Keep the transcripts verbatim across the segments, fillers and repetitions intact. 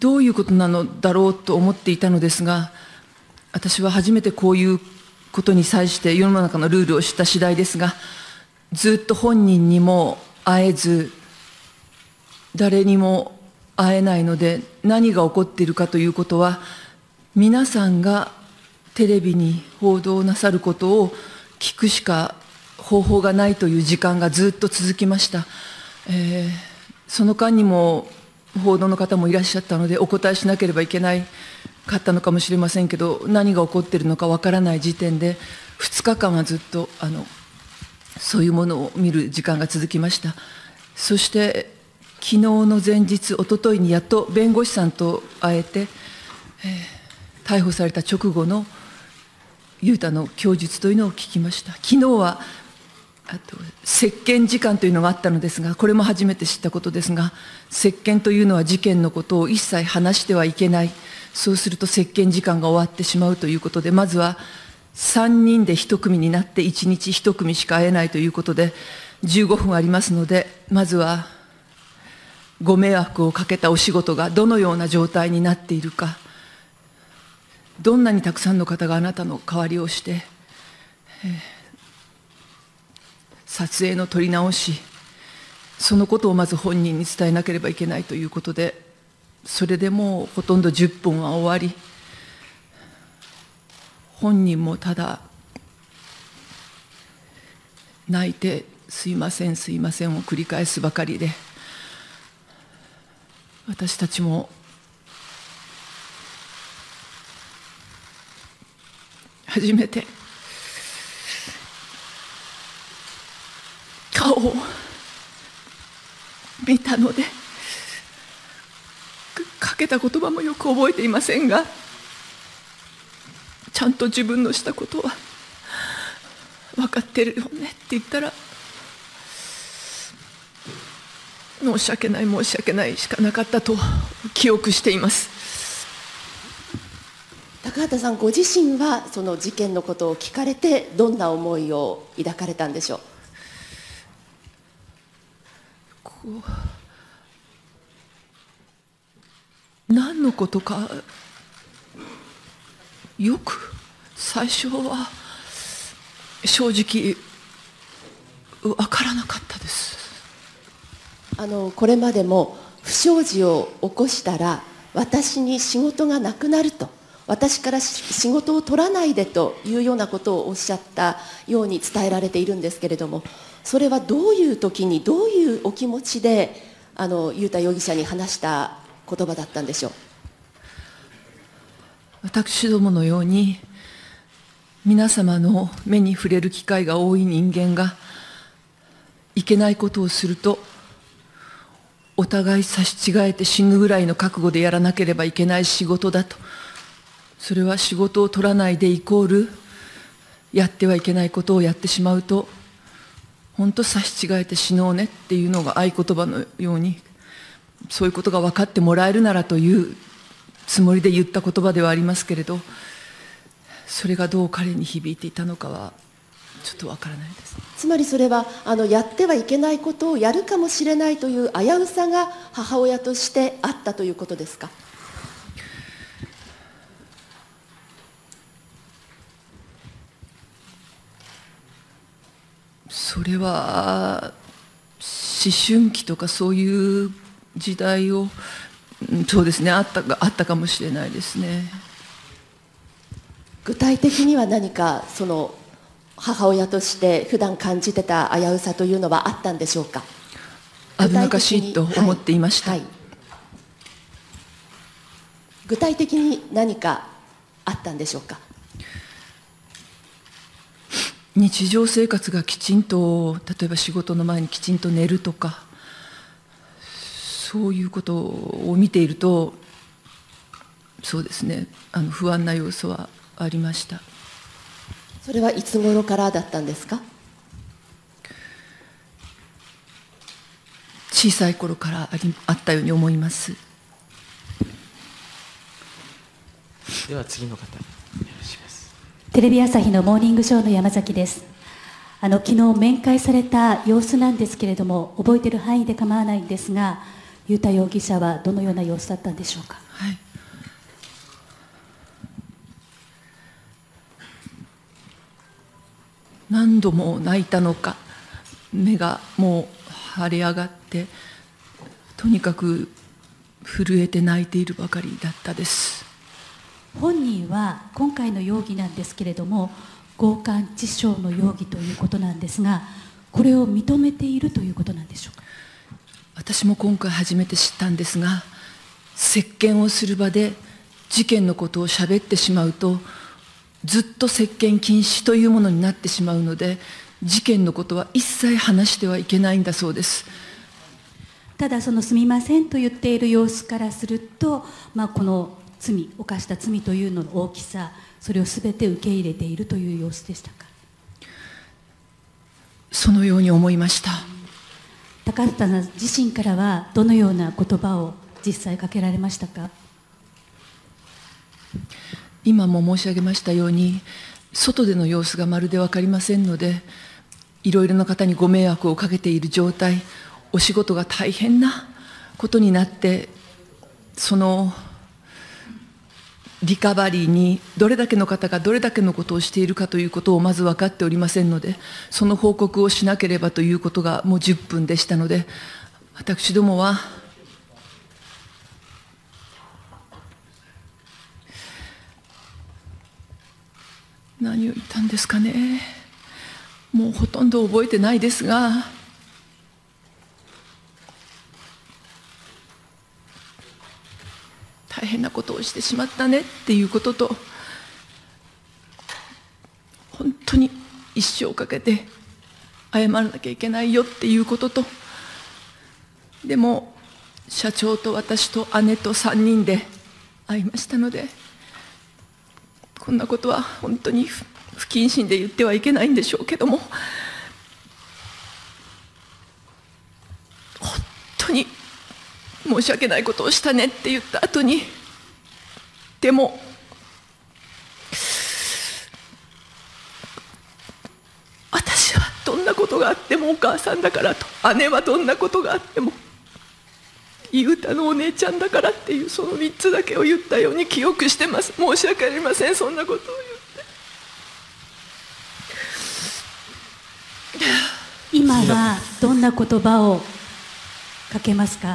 どういうことなのだろうと思っていたのですが、私は初めてこういうことに際して世の中のルールを知った次第ですが、ずっと本人にも会えず、誰にも会えないので、何が起こっているかということは、皆さんがテレビに報道なさることを聞くしか方法がないという時間がずっと続きました。えー、その間にも報道の方もいらっしゃったので、お答えしなければいけないかったのかもしれませんけど、何が起こっているのかわからない時点で、ふつかかんはずっとあのそういうものを見る時間が続きました。そして昨日の前日、おとといにやっと弁護士さんと会えて、えー、逮捕された直後の雄太の供述というのを聞きました。昨日はあと接見時間というのがあったのですが、これも初めて知ったことですが、接見というのは事件のことを一切話してはいけない、そうすると接見時間が終わってしまうということで、まずはさんにんでいち組になっていちにちいち組しか会えないということで、じゅうごふんありますので、まずはご迷惑をかけたお仕事がどのような状態になっているか、どんなにたくさんの方があなたの代わりをして、えー、撮影の撮り直し、そのことをまず本人に伝えなければいけないということで、それでもうほとんどじゅっぷんは終わり、本人もただ泣いてすいませんすいませんを繰り返すばかりで、私たちも初めて顔を見たので、かけた言葉もよく覚えていませんが、ちゃんと自分のしたことは分かってるよねって言ったら、申し訳ない申し訳ないしかなかったと記憶しています。 高畑さんご自身はその事件のことを聞かれてどんな思いを抱かれたんでしょう。 こう何のことかよく最初は正直分からなかったです。 あのこれまでも不祥事を起こしたら私に仕事がなくなると、私から仕事を取らないでというようなことをおっしゃったように伝えられているんですけれども、それはどういう時にどういうお気持ちであの雄太容疑者に話した言葉だったんでしょう。 私どものように皆様の目に触れる機会が多い人間がいけないことをすると、お互い差し違えて死ぬぐらいの覚悟でやらなければいけない仕事だと。それは仕事を取らないでイコールやってはいけないことをやってしまうと、本当差し違えて死のうねっていうのが合言葉のように、そういうことが分かってもらえるならというつもりで言った言葉ではありますけれど、それがどう彼に響いていたのかはちょっと分からないです。 つまりそれはあのやってはいけないことをやるかもしれないという危うさが母親としてあったということですか。 それは思春期とかそういう時代を、そうですね、あったか、あったかもしれないですね。 具体的には何かその母親として普段感じてた危うさというのはあったんでしょうか。 危なっかしいと思っていました。 はいはい、具体的に何かあったんでしょうか。 日常生活がきちんと、例えば仕事の前にきちんと寝るとか、そういうことを見ていると、そうですね、あの不安な要素はありました。 それはいつ頃からだったんですか。 小さい頃からありあったように思います。 では次の方、お願いします。 テレビ朝日のモーニングショーの山崎です。あの昨日面会された様子なんですけれども、覚えている範囲で構わないんですが、雄太容疑者はどのような様子だったんでしょうか。 はい、何度も泣いたのか、目がもう腫れ上がって、とにかく震えて泣いているばかりだったです。 本人は今回の容疑なんですけれども、強姦致傷の容疑ということなんですが、これを認めているということなんでしょうか。 私も今回初めて知ったんですが、接見をする場で事件のことをしゃべってしまうと、ずっと接見禁止というものになってしまうので、事件のことは一切話してはいけないんだそうです。 ただ、そのすみませんと言っている様子からすると、まあ、この罪、犯した罪というのの大きさ、それをすべて受け入れているという様子でしたか。 そのように思いました。 高畑さん自身からはどのような言葉を実際かけられましたか。 今も申し上げましたように、外での様子がまるで分かりませんので、いろいろな方にご迷惑をかけている状態、お仕事が大変なことになって、そのリカバリーにどれだけの方がどれだけのことをしているかということをまず分かっておりませんので、その報告をしなければということがもうじゅっぷんでしたので、私どもは何を言ったんですかね。もうほとんど覚えてないですが、大変なことをしてしまったねっていうことと、本当に一生かけて謝らなきゃいけないよっていうことと、でも社長と私と姉とさんにんで会いましたので、こんなことは本当に不謹慎で言ってはいけないんでしょうけども、本当に申し訳ないことをしたねって言った後に、でも私はどんなことがあってもお母さんだからと、姉はどんなことがあっても雄太のお姉ちゃんだからっていう、そのみっつだけを言ったように記憶してます。申し訳ありません、そんなことを言って。 今はどんな言葉をかけますか。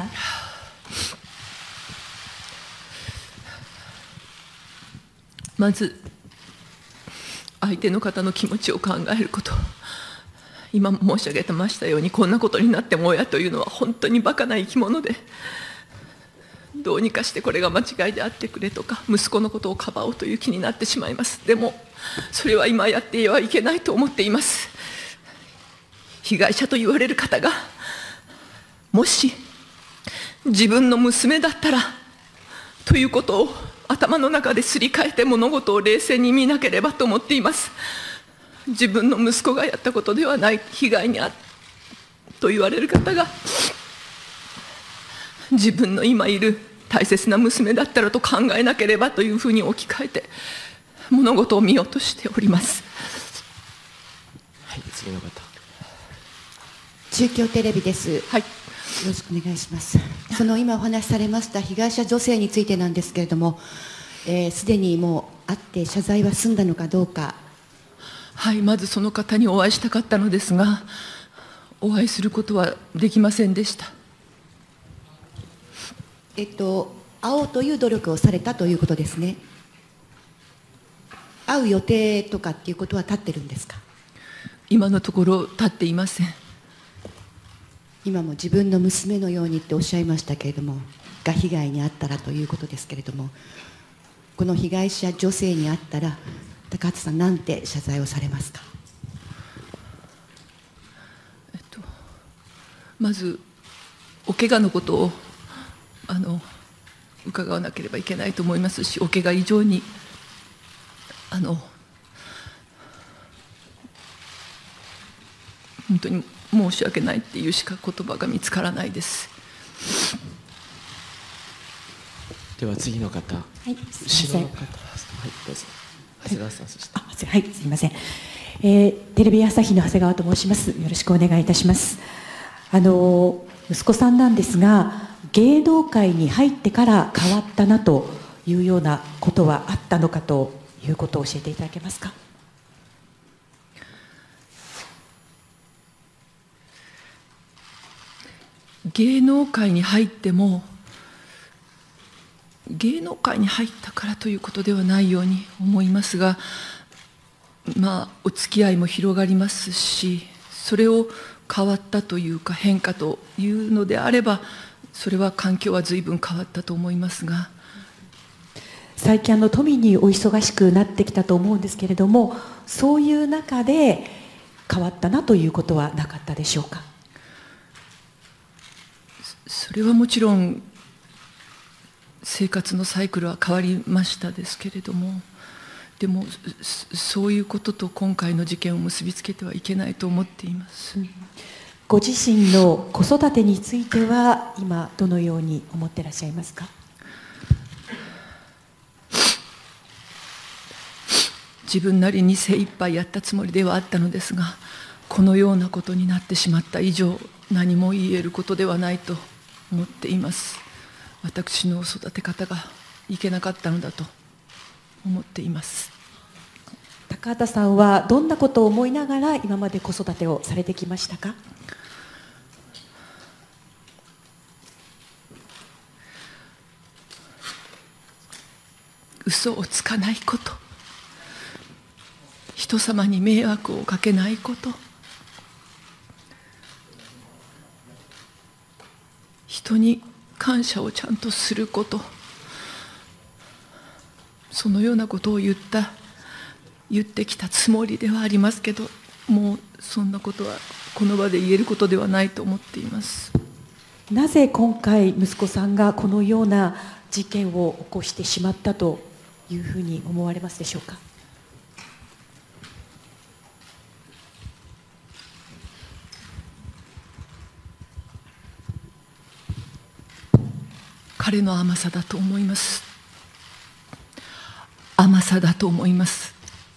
まず相手の方の気持ちを考えること、今も申し上げましたように、こんなことになっても親というのは本当にバカな生き物で、どうにかしてこれが間違いであってくれとか、息子のことをかばおうという気になってしまいます。でもそれは今やってはいけないと思っています。被害者と言われる方がもし自分の娘だったらということを頭の中ですり替えて、物事を冷静に見なければと思っています。自分の息子がやったことではない被害にあと言われる方が、自分の今いる大切な娘だったらと考えなければというふうに置き換えて物事を見ようとしております。 はい、次の方。 中京テレビです。 はい、 よろしくお願いします。その今お話しされました被害者女性についてなんですけれども、す、えー、でにもう会って謝罪は済んだのかどうか。 はい、まずその方にお会いしたかったのですが、お会いすることはできませんでした。 えっと会おうという努力をされたということですね。会う予定とかっていうことは立ってるんですか。 今のところ立っていません。 今も自分の娘のようにっておっしゃいましたけれども、が被害に遭ったらということですけれども、この被害者女性に会ったら高畑さん、なんて謝罪をされますか。 えっと、まずお怪我のことをあの伺わなければいけないと思いますし、お怪我以上にあの本当に申し訳ないっていうしか言葉が見つからないです。 では次の方。 はい、すみません。 後ろの方。はい、どうぞ。長谷川さん、そして。 あ、はい、すみません。えー、テレビ朝日の長谷川と申します。よろしくお願いいたします。あの息子さんなんですが、 芸能界に入ってから変わったなというようなことはあったのかということを教えていただけますか。 芸能界に入っても、芸能界に入ったからということではないように思いますが、まあお付き合いも広がりますし、それを変わったというか変化というのであれば、それは環境は随分変わったと思いますが、 最近あの富にお忙しくなってきたと思うんですけれども、そういう中で変わったなということはなかったでしょうか。 それはもちろん生活のサイクルは変わりましたですけれども、でもそういうことと今回の事件を結びつけてはいけないと思っています。 ご自身の子育てについては今どのように思っていらっしゃいますか。 自分なりに精一杯やったつもりではあったのですが、このようなことになってしまった以上、何も言えることではないと思っています。私の育て方がいけなかったのだと思っています。 高畑さんはどんなことを思いながら今まで子育てをされてきましたか。 嘘をつかないこと、人様に迷惑をかけないこと、人に感謝をちゃんとすること、そのようなことを言った言ってきたつもりではありますけど、もうそんなことはこの場で言えることではないと思っています。 なぜ今回息子さんがこのような事件を起こしてしまったというふうに思われますでしょうか。 彼の甘さだと思います。甘さだと思います。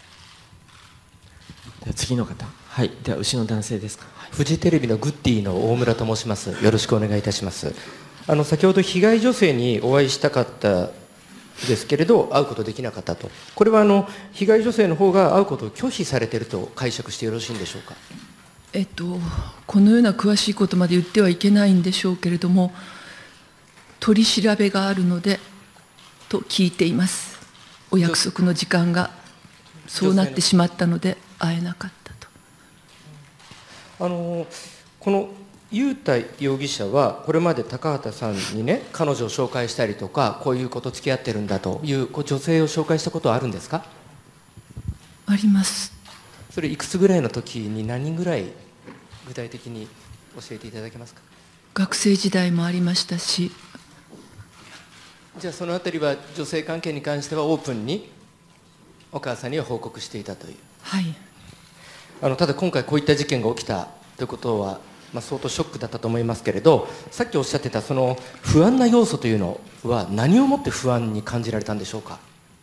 では次の方、はい、では後ろの男性ですか。はい、 フジテレビのグッディの大村と申します。よろしくお願いいたします。あの先ほど被害女性にお会いしたかったですけれど会うことできなかったと、これはあの被害女性の方が会うことを拒否されていると解釈してよろしいんでしょうか。 えっとこのような詳しいことまで言ってはいけないんでしょうけれども、取り調べがあるのでと聞いています。お約束の時間がそうなってしまったので会えなかったと。 あのこの雄太容疑者はこれまで高畑さんにね、彼女を紹介したりとか、こういうこと付き合ってるんだという女性を紹介したことはあるんですか。 あります。 それいくつぐらいの時に何人ぐらい具体的に教えていただけますか。 学生時代もありましたし。 じゃあそのあたりは女性関係に関してはオープンにお母さんには報告していたという。 はい。 あのただ今回こういった事件が起きたということは、まあ、相当ショックだったと思いますけれど、さっきおっしゃってたその不安な要素というのは何をもって不安に感じられたんでしょうか。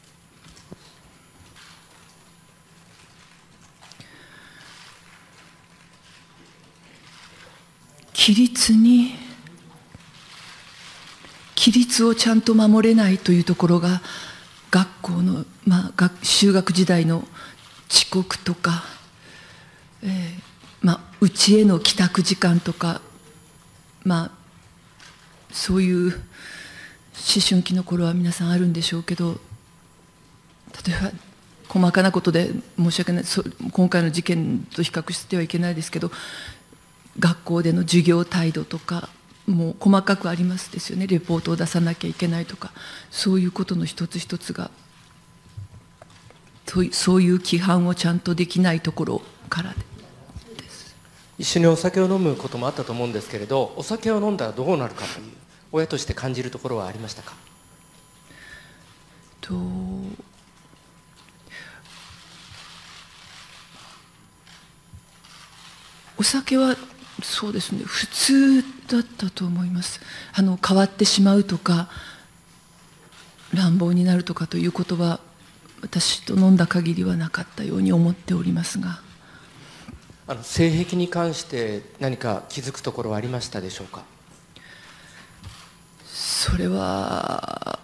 規律に規律をちゃんと守れないというところが、学校の、まあ、学修学時代の遅刻とか、えーまあ、家への帰宅時間とか、まあ、そういう思春期の頃は皆さんあるんでしょうけど、例えば細かなことで申し訳ない、そ今回の事件と比較してはいけないですけど、学校での授業態度とかもう細かくありますですよね。レポートを出さなきゃいけないとか、そういうことの一つ一つが、そういうそういう規範をちゃんとできないところからです。 一緒にお酒を飲むこともあったと思うんですけれど、お酒を飲んだらどうなるかという親として感じるところはありましたか。 とお酒はそうですね、普通だったと思います。あの変わってしまうとか乱暴になるとかということは私と飲んだ限りはなかったように思っておりますが。 あの性癖に関して何か気づくところはありましたでしょうか。 それは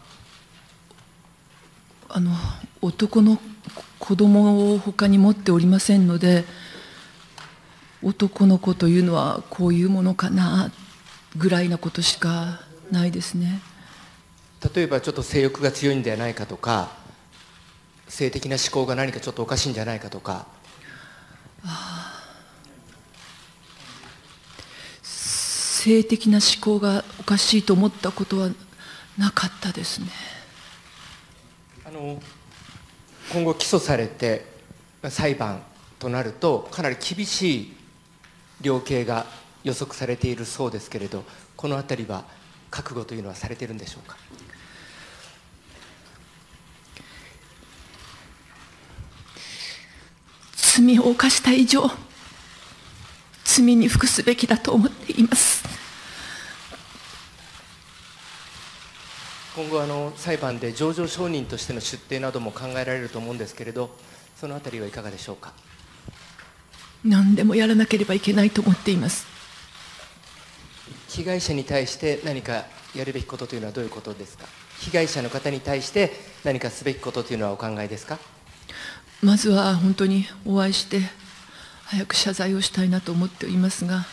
あの男の子供を他に持っておりませんので、男の子というのはこういうものかなぐらいなことしかないですね。 例えばちょっと性欲が強いんではないかとか、性的な思考が何かちょっとおかしいんじゃないかとか。 ああ、性的な思考がおかしいと思ったことはなかったですね。 あの今後起訴されて裁判となるとかなり厳しい量刑が予測されているそうですけれど、このあたりは覚悟というのはされているんでしょうか。 罪を犯した以上、罪に服すべきだと思っています。 今後あの裁判で情状証人としての出廷なども考えられると思うんですけれど、そのあたりはいかがでしょうか。 何でもやらなければいけないと思っています。 被害者に対して何かやるべきことというのはどういうことですか。被害者の方に対して何かすべきことというのはお考えですか。 まずは本当にお会いして早く謝罪をしたいなと思っていますが、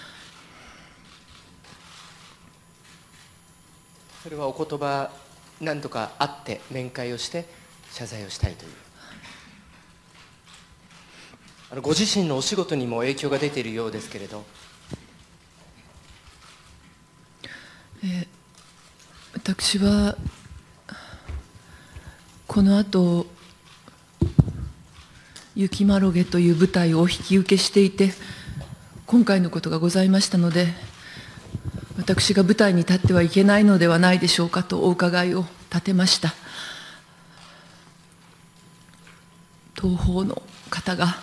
それはお言葉何とか会って面会をして謝罪をしたいという、あのご自身のお仕事にも影響が出ているようですけれど。 えー、私はこのあと雪まろげという舞台をお引き受けしていて、今回のことがございましたので、私が舞台に立ってはいけないのではないでしょうかとお伺いを立てました。東宝の方が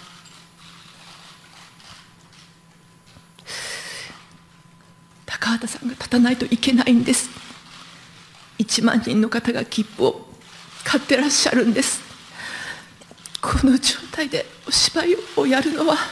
高畑さんが立たないといけないんです。いちまんにんの方が切符を買ってらっしゃるんです。この状態でお芝居をやるのは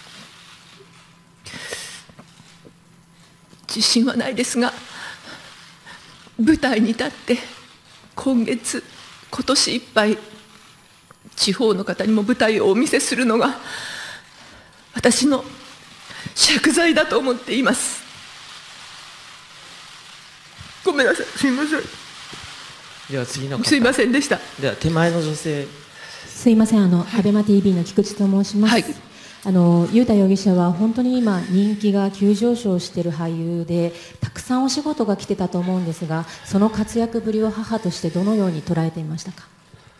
自信はないですが、舞台に立って今月今年いっぱい地方の方にも舞台をお見せするのが私の借財だと思っています。ごめんなさい、すみません。 では次の方。 すいませんでした。 では手前の女性。 すいません、あの、アベマ ティービー の菊池と申します。 はい、 あの雄太容疑者は本当に今人気が急上昇している俳優で、たくさんお仕事が来てたと思うんですが、その活躍ぶりを母としてどのように捉えていましたか。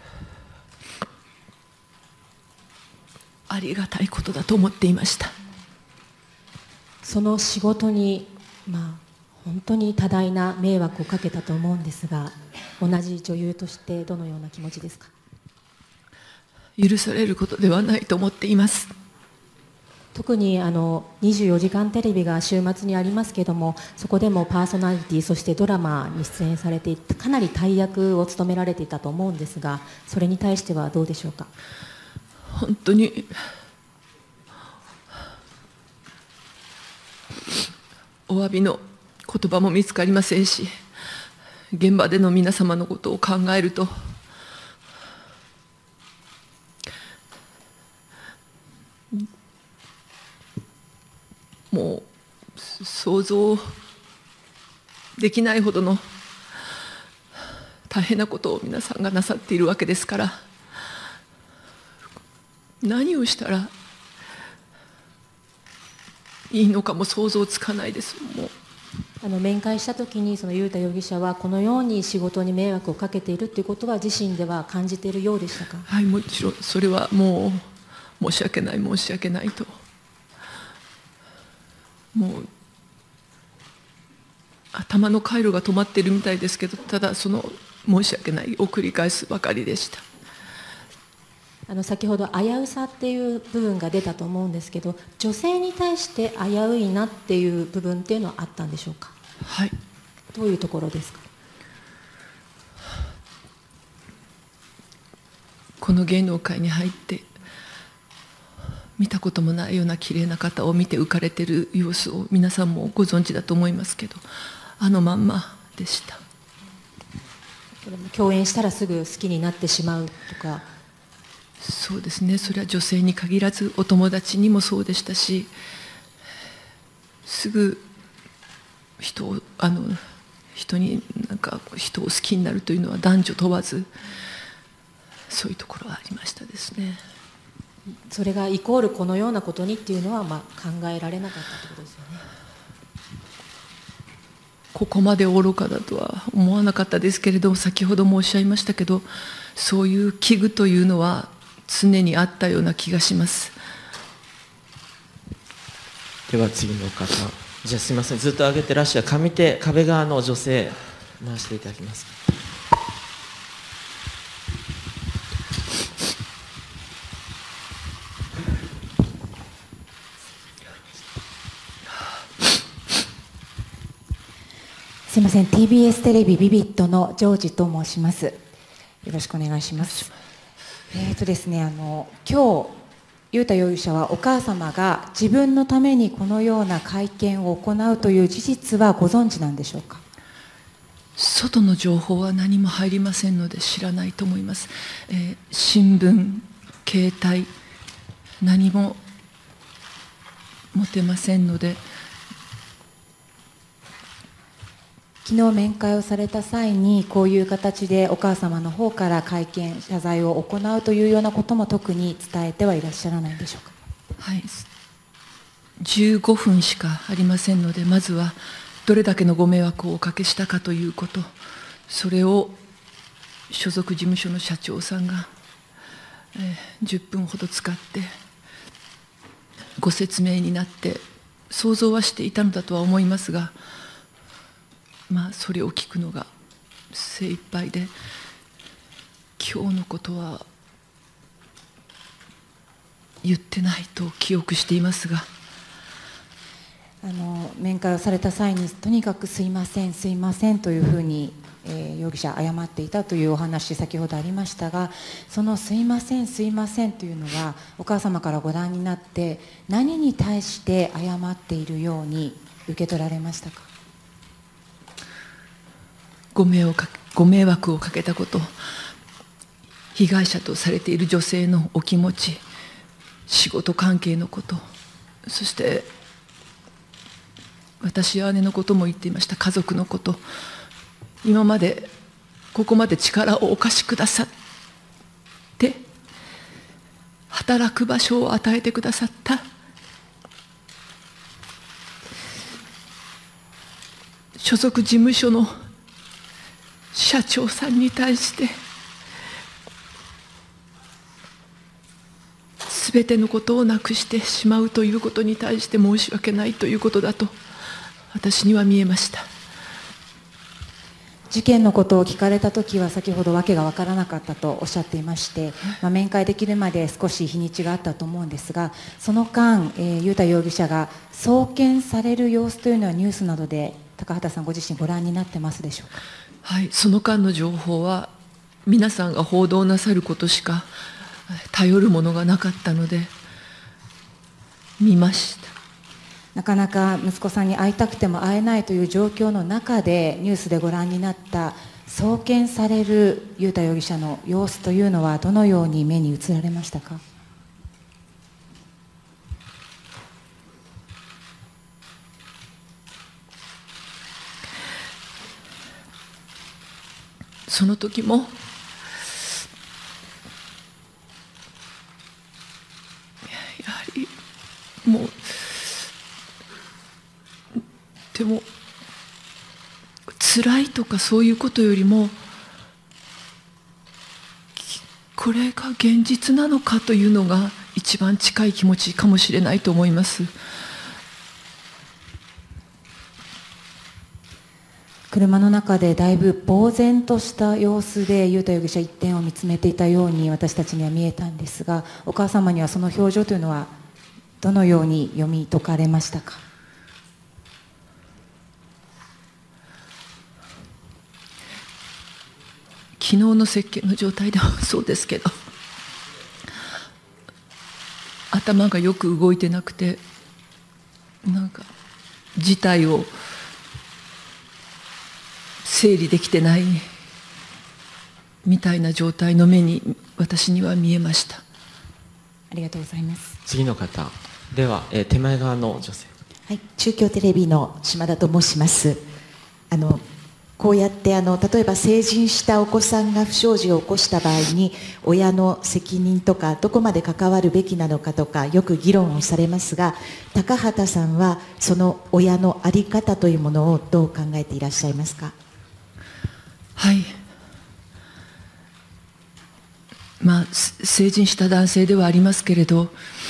ありがたいことだと思っていました。 その仕事に、まあ、本当に多大な迷惑をかけたと思うんですが、同じ女優としてどのような気持ちですか。 許されることではないと思っています。 特にあのにじゅうよじかんテレビが週末にありますけれども、そこでもパーソナリティ、そしてドラマに出演されていて、かなり大役を務められていたと思うんですが、それに対してはどうでしょうか。 本当にお詫びの言葉も見つかりませんし、現場での皆様のことを考えるともう想像できないほどの大変なことを皆さんがなさっているわけですから、何をしたらいいのかも想像つかないです。もうあの面会したときに、その雄太容疑者はこのように仕事に迷惑をかけているということは自身では感じているようでしたか。 はい、もちろんそれはもう申し訳ない申し訳ないと、もう頭の回路が止まっているみたいですけど、ただその申し訳ないを繰り返すばかりでした。 あの先ほど危うさっていう部分が出たと思うんですけど、女性に対して危ういなっていう部分っていうのはあったんでしょうか。 はい。 どういうところですか。 この芸能界に入って見たこともないような綺麗な方を見て浮かれている様子を皆さんもご存知だと思いますけど、あのまんまでした。 共演したらすぐ好きになってしまうとか。 そうですね、それは女性に限らずお友達にもそうでしたし、すぐ人をあの人になんか人を好きになるというのは男女問わず、そういうところはありましたですね。 それがイコールこのようなことにっていうのは、まあ、考えられなかったということですよね。 ここまで愚かだとは思わなかったですけれども、先ほど申し上げましたけど、そういう危惧というのは常にあったような気がします。 では次の方、じゃあすみません、ずっと上げてらっしゃる上手壁側の女性回していただきます。 すみません、ティービーエス テレビビビットのジョージと申します。よろしくお願いします。えーとですね、あの今日雄太容疑者はお母様が自分のためにこのような会見を行うという事実はご存知なんでしょうか。 外の情報は何も入りませんので知らないと思います。えー、新聞、携帯、何も持てませんので。 昨日面会をされた際にこういう形でお母様の方から会見謝罪を行うというようなことも特に伝えてはいらっしゃらないんでしょうか。 はい、じゅうごふんしかありませんので、まずはどれだけのご迷惑をおかけしたかということ、それを所属事務所の社長さんが、えー、じゅっぷんほど使ってご説明になって想像はしていたのだとは思いますが、まあそれを聞くのが精一杯で、今日のことは言ってないと記憶していますが。 あの面会をされた際にとにかくすいませんすいませんというふうに、えー、容疑者謝っていたというお話先ほどありましたが、そのすいませんすいませんというのはお母様からご覧になって何に対して謝っているように受け取られましたか。 ご迷惑をかけ、ご迷惑をかけたこと、被害者とされている女性のお気持ち、仕事関係のこと、そして私や姉のことも言っていました、家族のこと、今までここまで力をお貸しくださって働く場所を与えてくださった所属事務所の社長さんに対してすべてのことをなくしてしまうということに対して申し訳ないということだと私には見えました。 事件のことを聞かれたときは先ほど訳が分からなかったとおっしゃっていまして、まあ、面会できるまで少し日にちがあったと思うんですが、その間、えー、雄太容疑者が送検される様子というのはニュースなどで高畑さんご自身ご覧になってますでしょうか。 はい、その間の情報は皆さんが報道なさることしか頼るものがなかったので見ました。 なかなか息子さんに会いたくても会えないという状況の中でニュースでご覧になった送検される雄太容疑者の様子というのはどのように目に映られましたか。 その時もやはりもうでも辛いとかそういうことよりもこれが現実なのかというのが一番近い気持ちかもしれないと思います。 車の中でだいぶ呆然とした様子で雄太容疑者一点を見つめていたように私たちには見えたんですが、お母様にはその表情というのはどのように読み解かれましたか。 昨日の設計の状態ではそうですけど、頭がよく動いてなくて、なんか事態を整理できてないみたいな状態の目に私には見えました。 ありがとうございます。 次の方では、えー、手前側の女性。 はい、中京テレビの島田と申します。あのこうやってあの例えば成人したお子さんが不祥事を起こした場合に親の責任とかどこまで関わるべきなのかとかよく議論をされますが、高畑さんはその親の在り方というものをどう考えていらっしゃいますか？ はい、まあ、成人した男性ではありますけれど、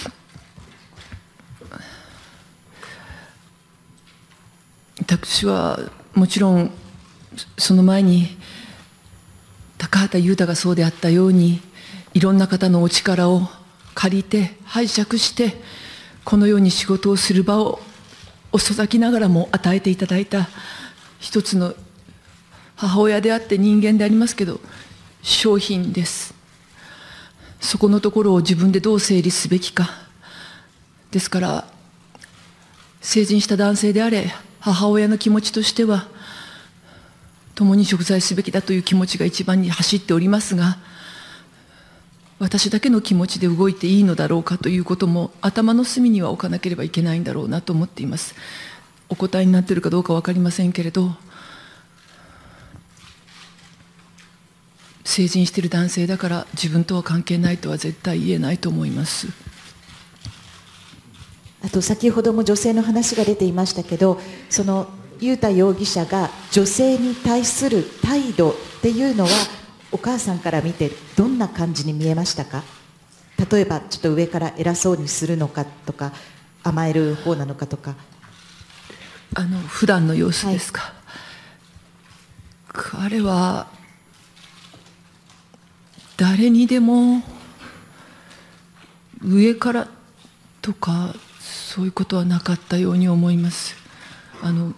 私はもちろんその前に高畑裕太がそうであったように、いろんな方のお力を借りて拝借してこのように仕事をする場を遅咲きながらも与えていただいた一つの母親であって人間でありますけど商品です。そこのところを自分でどう整理すべきか。ですから成人した男性であれ母親の気持ちとしては共に贖罪すべきだという気持ちが一番に走っておりますが、私だけの気持ちで動いていいのだろうかということも頭の隅には置かなければいけないんだろうなと思っています。お答えになっているかどうか分かりませんけれど、成人している男性だから自分とは関係ないとは絶対言えないと思います。 あと先ほども女性の話が出ていましたけど、その裕太容疑者が女性に対する態度っていうのはお母さんから見てどんな感じに見えましたか？例えばちょっと上から偉そうにするのかとか甘える方なのかとか。 あの普段の様子ですか？はい、彼は誰にでも上からとかそういうことはなかったように思います。あの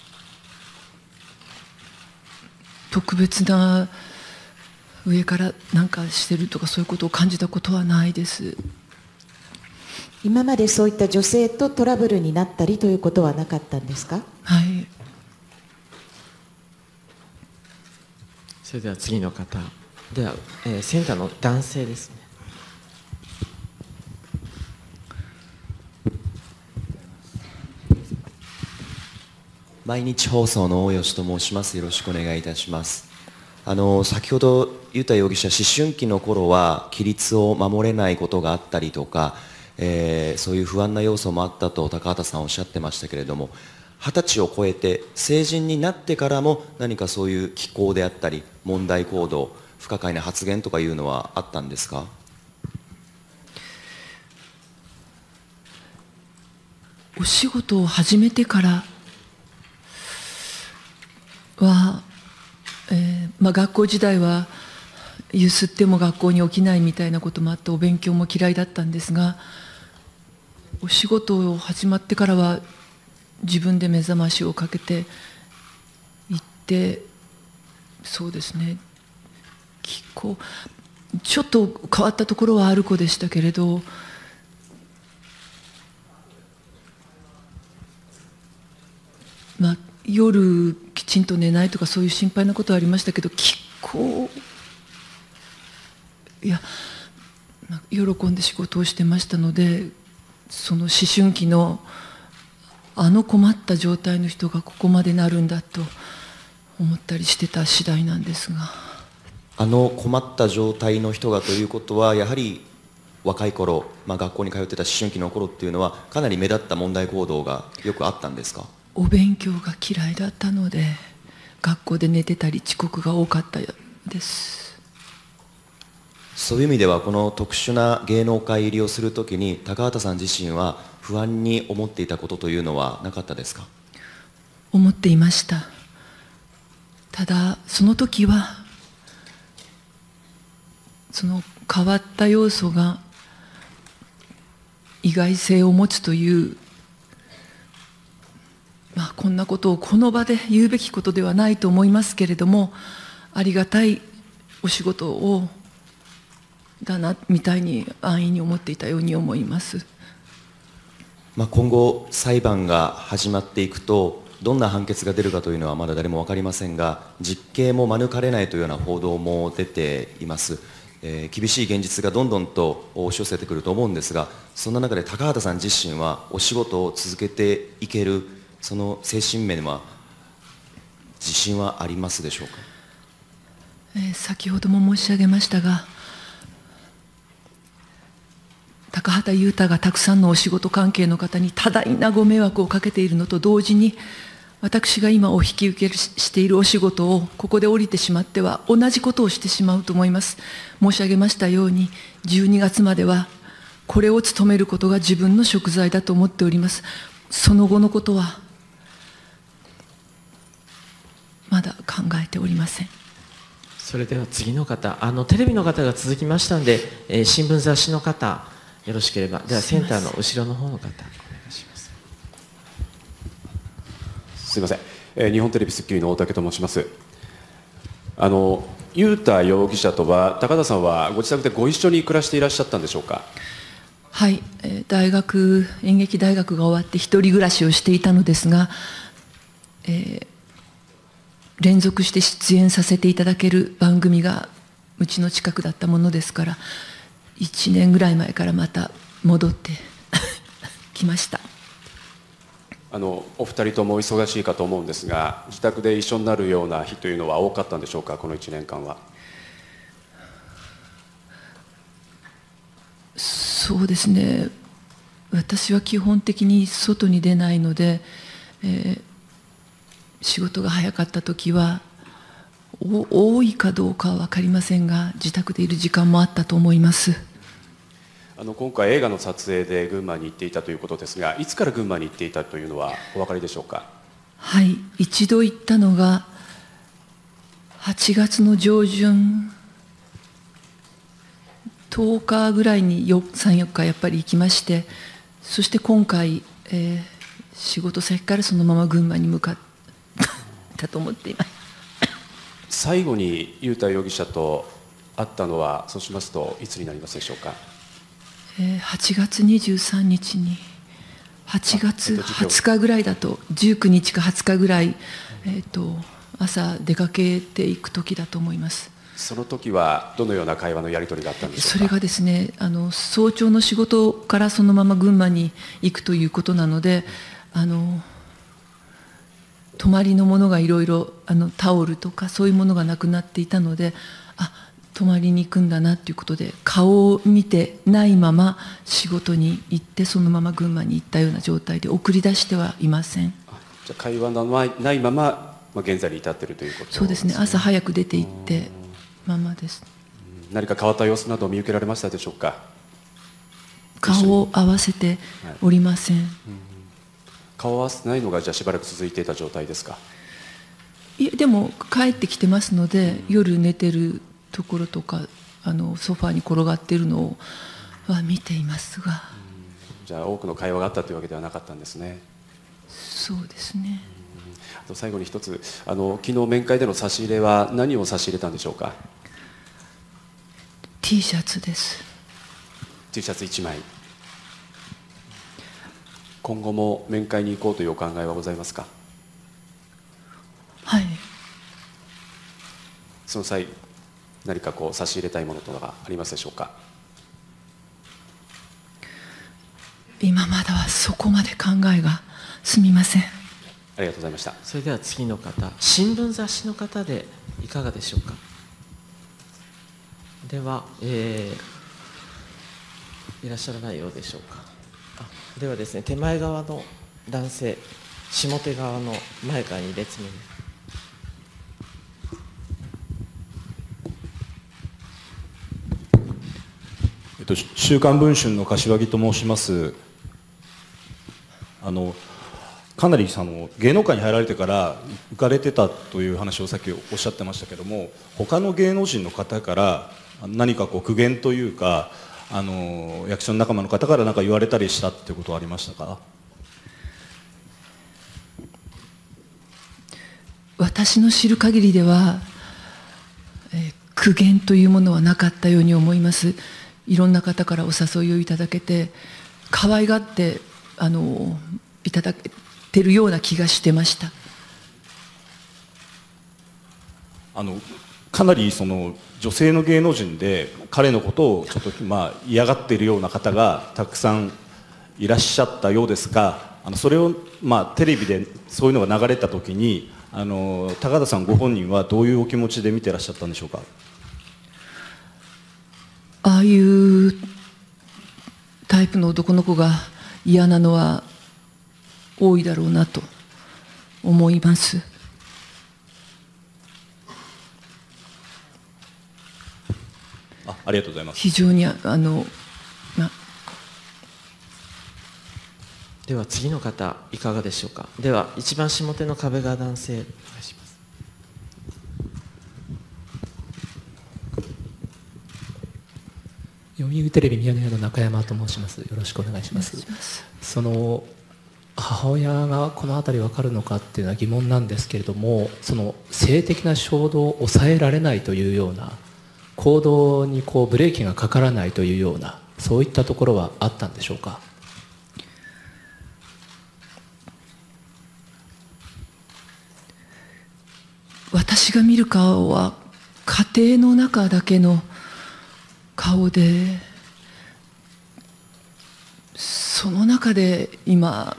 特別な上から何かしてるとかそういうことを感じたことはないです。 今までそういった女性とトラブルになったりということはなかったんですか？ はい。 それでは次の方では、えー、センターの男性ですね。 毎日放送の大吉と申します。よろしくお願いいたします。あの先ほど裕太容疑者、思春期の頃は規律を守れないことがあったりとか、えー、そういう不安な要素もあったと高畑さんおっしゃってましたけれども、二十歳を超えて成人になってからも何かそういう奇行であったり問題行動、不可解な発言とかいうのはあったんですか？ お仕事を始めてからは、えーまあ、学校時代はゆすっても学校に起きないみたいなこともあってお勉強も嫌いだったんですが、お仕事を始まってからは自分で目覚ましをかけて行って、そうですね、結構ちょっと変わったところはある子でしたけれど、まあ夜きちんと寝ないとかそういう心配なことはありましたけど、結構いや喜んで仕事をしてましたので、その思春期のあの困った状態の人がここまでなるんだと思ったりしてた次第なんですが。 あの困った状態の人がということは、やはり若い頃、まあ、学校に通ってた思春期の頃っていうのはかなり目立った問題行動がよくあったんですか？ お勉強が嫌いだったので学校で寝てたり遅刻が多かったです。 そういう意味ではこの特殊な芸能界入りをするときに高畑さん自身は不安に思っていたことというのはなかったですか？ 思っていました。ただその時はその変わった要素が意外性を持つという、まあ、こんなことをこの場で言うべきことではないと思いますけれども、ありがたいお仕事をだなみたいに安易に思っていたように思います。 まあ今後裁判が始まっていくと、 どんな判決が出るかというのはまだ誰も分かりませんが、実刑も免れないというような報道も出ています。えー、厳しい現実がどんどんと押し寄せてくると思うんですが、そんな中で高畑さん自身はお仕事を続けていける、その精神面は自信はありますでしょうか。 えー、先ほども申し上げましたが、高畑裕太がたくさんのお仕事関係の方に多大なご迷惑をかけているのと同時に、私が今お引き受けしているお仕事をここで降りてしまっては同じことをしてしまうと思います。申し上げましたように、じゅうにがつまではこれを務めることが自分の贖罪だと思っております。その後のことはまだ考えておりません。 それでは次の方、あのテレビの方が続きましたので、えー、新聞雑誌の方、よろしければ、ではセンターの後ろの方の方、お願いします。 すみません、えー、日本テレビスッキリの大竹と申します。あの裕太容疑者とは高田さんはご自宅でご一緒に暮らしていらっしゃったんでしょうか。 はい、えー、大学演劇大学が終わって一人暮らしをしていたのですが、えー、連続して出演させていただける番組がうちの近くだったものですから、いちねんぐらい前からまた戻ってきました。 あのお二人ともお忙しいかと思うんですが、自宅で一緒になるような日というのは多かったんでしょうか、このいちねんかんは。 そうですね、私は基本的に外に出ないので、えー、仕事が早かった時は多いかどうかは分かりませんが、自宅でいる時間もあったと思います。 あの今回映画の撮影で群馬に行っていたということですが、いつから群馬に行っていたというのはお分かりでしょうか。 はい、一度行ったのがはちがつの上旬、とおかぐらいにさん、よっかやっぱり行きまして、そして今回、えー、仕事先からそのまま群馬に向かったと思っています。 最後に裕太容疑者と会ったのは、そうしますといつになりますでしょうか。 えー、はちがつにじゅうさんにちに、はちがつはつかぐらいだと、じゅうくにちかはつかぐらい、えー、と朝出かけていく時だと思います。 その時はどのような会話のやり取りがあったんでしょうか。 それがですね、あの早朝の仕事からそのまま群馬に行くということなので、あの泊まりのものがいろいろ、あのタオルとかそういうものがなくなっていたので、あ、泊まりに行くんだなということで、顔を見てないまま仕事に行って、そのまま群馬に行ったような状態で送り出してはいません。 じゃあ会話のないまま、まあ、現在に至っているということですね。 そうですね、朝早く出て行ってままです。 何か変わった様子など見受けられましたでしょうか。 顔を合わせておりません。はい、うん、 顔を合わせないのがじゃあしばらく続いていた状態ですか。 いや、でも帰ってきてますので、うん、夜寝てるところとか、あのソファーに転がっているのは見ていますが、うん、 じゃあ多くの会話があったというわけではなかったんですね。 そうですね。 うん、あと最後に一つ、あの昨日面会での差し入れは何を差し入れたんでしょうか。 T シャツです。 T シャツいちまい。今後も面会に行こうというお考えはございますか。 はい。 その際何かこう差し入れたいものとかがありますでしょうか。 今まだはそこまで考えがすみません。 ありがとうございました。 それでは次の方、新聞雑誌の方でいかがでしょうか。では、えー、いらっしゃらないようでしょうか。あ、ではですね、手前側の男性、下手側の前からに列目に。 えっと、週刊文春の柏木と申します。あのかなりその芸能界に入られてから浮かれてたという話をさっきおっしゃってましたけども、他の芸能人の方から何かこう苦言というか、あの役所の仲間の方から何か言われたりしたってことはありましたか。 私の知る限りでは、えー、苦言というものはなかったように思います。いろんな方からお誘いをいただけて、可愛がってあのいただけてるような気がしてました。 あのかなりその女性の芸能人で彼のことをちょっとまあ嫌がっているような方がたくさんいらっしゃったようですが、あのそれをまあテレビでそういうのが流れた時に、あの高田さんご本人はどういうお気持ちで見てらっしゃったんでしょうか。 ああいうタイプの男の子が嫌なのは多いだろうなと思います。 あ、ありがとうございます。 非常にあの、ま、 では次の方いかがでしょうか。では一番下手の壁側男性お願いします。 読売テレビミヤネ屋の中山と申します。よろしくお願いします。その母親がこの辺り分かるのかっていうのは疑問なんですけれども、その性的な衝動を抑えられないというような行動にこうブレーキがかからないというような、そういったところはあったんでしょうか。 私が見る顔は家庭の中だけの顔で、その中で今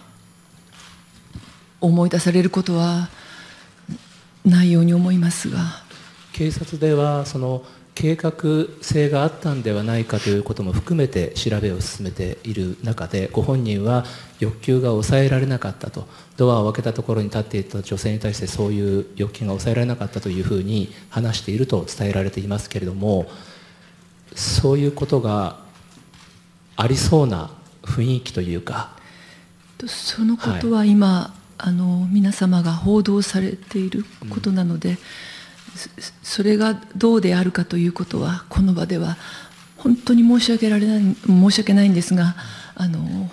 思い出されることはないように思いますが、 警察ではその計画性があったんではないかということも含めて調べを進めている中で、ご本人は欲求が抑えられなかったと、ドアを開けたところに立っていた女性に対してそういう欲求が抑えられなかったというふうに話していると伝えられていますけれども、そういうことがありそうな雰囲気というか。 そのことは今、はい、あの皆様が報道されていることなので、うん、それがどうであるかということはこの場では本当に申し訳られない申し訳ないんですが、あの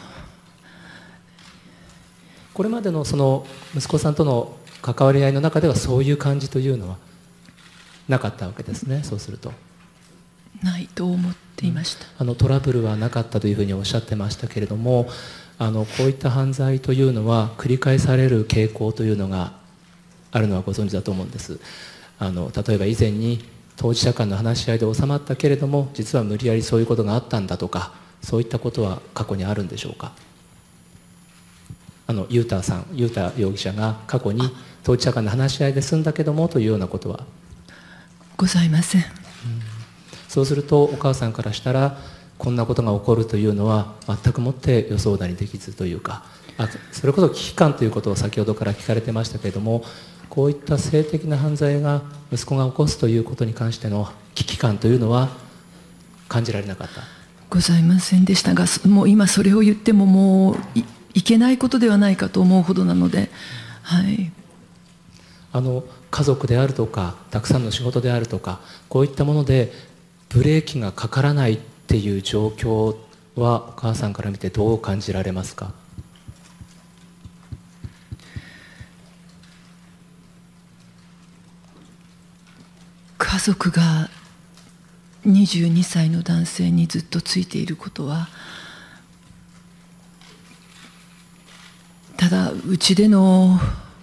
これまでのその息子さんとの関わり合いの中ではそういう感じというのはなかったわけですね。そうするとないと思っていました。 あのトラブルはなかったというふうにおっしゃってましたけれども、あのこういった犯罪というのは繰り返される傾向というのがあるのはご存知だと思うんです。あの例えば以前に当事者間の話し合いで収まったけれども、実は無理やりそういうことがあったんだとか、そういったことは過去にあるんでしょうか。あのユータさん、ユータ容疑者が過去に当事者間の話し合いで済んだけどもというようなことはございません。うん、 そうするとお母さんからしたらこんなことが起こるというのは全くもって予想だにできずというか、あそれこそ危機感ということを先ほどから聞かれてましたけれども、こういった性的な犯罪が息子が起こすということに関しての危機感というのは感じられなかった。 ございませんでしたが、もう今それを言ってももう い, いけないことではないかと思うほどなので、はい、 あの家族であるとかたくさんの仕事であるとか、こういったものでブレーキがかからないっていう状況はお母さんから見てどう感じられますか。 家族がにじゅうにさいの男性にずっとついていることは、ただうちでの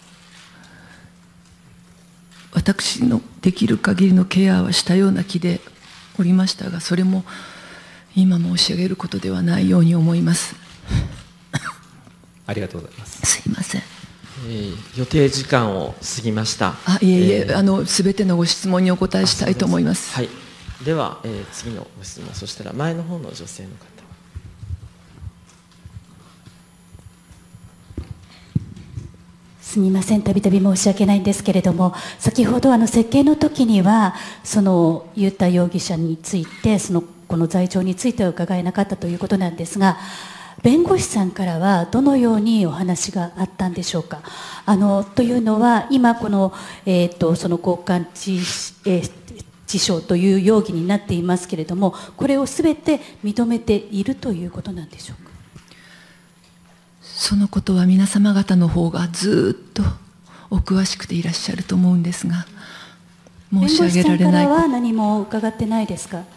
私のできる限りのケアはしたような気でおりましたが、それも今申し上げることではないように思います。 ありがとうございます。 すいません。 えー、予定時間を過ぎました。 あ、いえいえ、えー、あの全てのご質問にお答えしたいと思います。 はい。では、えー、次のご質問、そしたら前の方の女性の方。 すみません、たびたび申し訳ないんですけれども、先ほどあの設計の時にはそのユータ容疑者についてそのこの罪状については伺えなかったということなんですが、弁護士さんからはどのようにお話があったんでしょうか。あのというのは今この、えー、とその交換致、えー、致傷という容疑になっていますけれども、これをすべて認めているということなんでしょうか。 そのことは皆様方の方がずっとお詳しくていらっしゃると思うんですが、申し上げられない。弁護士さんからは何も伺ってないですか。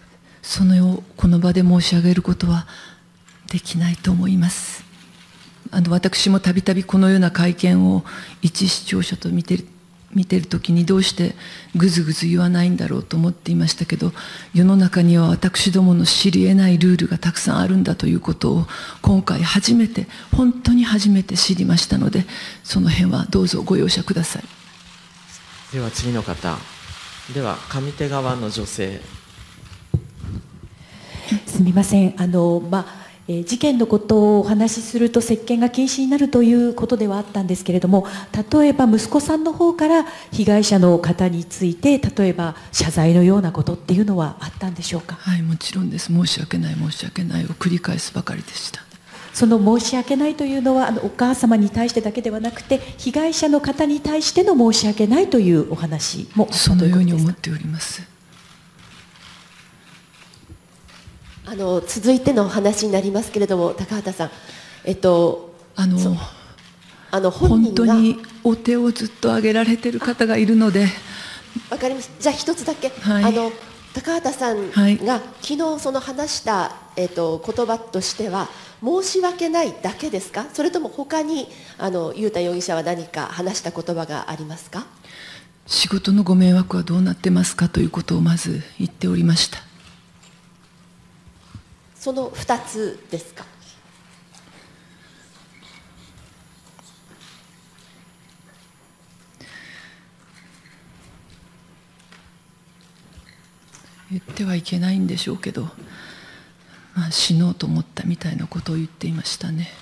そのこの場で申し上げることはできないと思います。 あの私もたびたびこのような会見を一視聴者と見てる見てる時にどうしてぐずぐず言わないんだろうと思っていましたけど、世の中には私どもの知り得ないルールがたくさんあるんだということを今回初めて、本当に初めて知りましたので、その辺はどうぞご容赦ください。 では次の方、では上手側の女性。 すみません、あの、まあえー、事件のことをお話しすると接見が禁止になるということではあったんですけれども、例えば息子さんの方から被害者の方について例えば謝罪のようなことっていうのはあったんでしょうか。 はい、もちろんです。申し訳ない申し訳ないを繰り返すばかりでした。 その申し訳ないというのはあのお母様に対してだけではなくて、被害者の方に対しての申し訳ないというお話もそのように思っております。 あの続いてのお話になりますけれども、高畑さん、えっと、 あのあの本人が本当にお手をずっと挙げられている方がいるので。 わかります。じゃあ一つだけ、 はい、 あの高畑さんが、 はい、 昨日その話した、えっと、言葉としては申し訳ないだけですか、それとも他にあの雄太容疑者は何か話した言葉がありますか。 仕事のご迷惑はどうなってますかということをまず言っておりました。 そのふたつですか。 言ってはいけないんでしょうけど、まあ、死のうと思ったみたいなことを言っていましたね。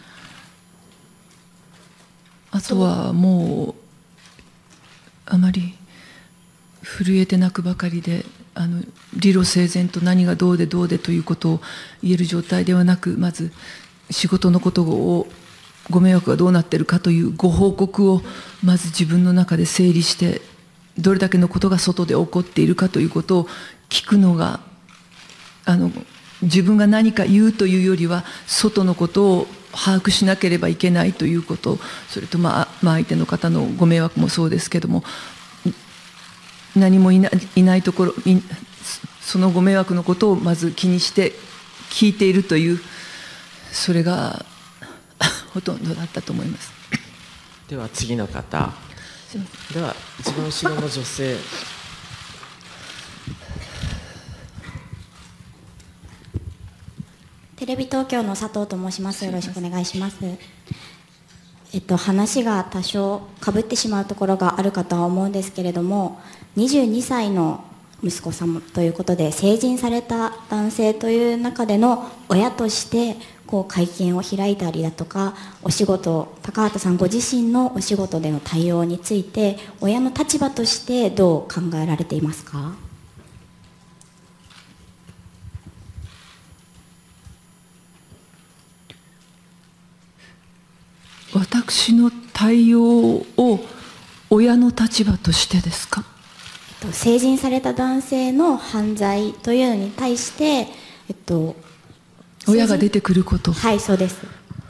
あとはもうあまり震えて泣くばかりで、あの理路整然と何がどうでどうでということを言える状態ではなく、まず仕事のことをご迷惑がどうなっているかというご報告をまず自分の中で整理して、どれだけのことが外で起こっているかということを聞くのが、あの自分が何か言うというよりは外のことを把握しなければいけないということ、それと、まあ、まあ相手の方のご迷惑もそうですけども、何もいない、いないところ、そのご迷惑のことをまず気にして聞いているという、それがほとんどだったと思います。 では次の方、では一番後ろの女性。 テレビ東京の佐藤と申します。よろしくお願いします。えっと、話が多少かぶってしまうところがあるかとは思うんですけれども、にじゅうにさいの息子さんということで成人された男性という中での親としてこう会見を開いたりだとか、お仕事、高畑さんご自身のお仕事での対応について親の立場としてどう考えられていますか。 私の対応を親の立場としてですか。 成人された男性の犯罪というのに対して、えっと、 親が出てくること。 はい、そうです。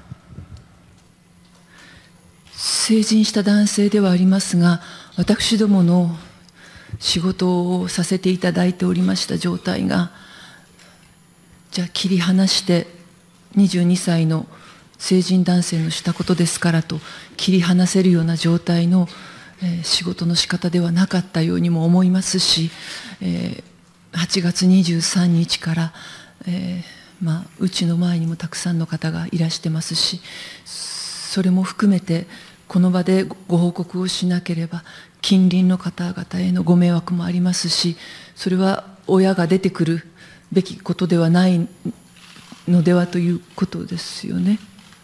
成人した男性ではありますが、私どもの仕事をさせていただいておりました状態が、じゃあ切り離してにじゅうにさいの成人男性のしたことですからと切り離せるような状態の、えー、仕事の仕方ではなかったようにも思いますし、えー、はちがつにじゅうさんにちから、えーまあ、うちの前にもたくさんの方がいらしてますし、それも含めてこの場でご報告をしなければ近隣の方々へのご迷惑もありますし、それは親が出てくるべきことではないのではということですよね。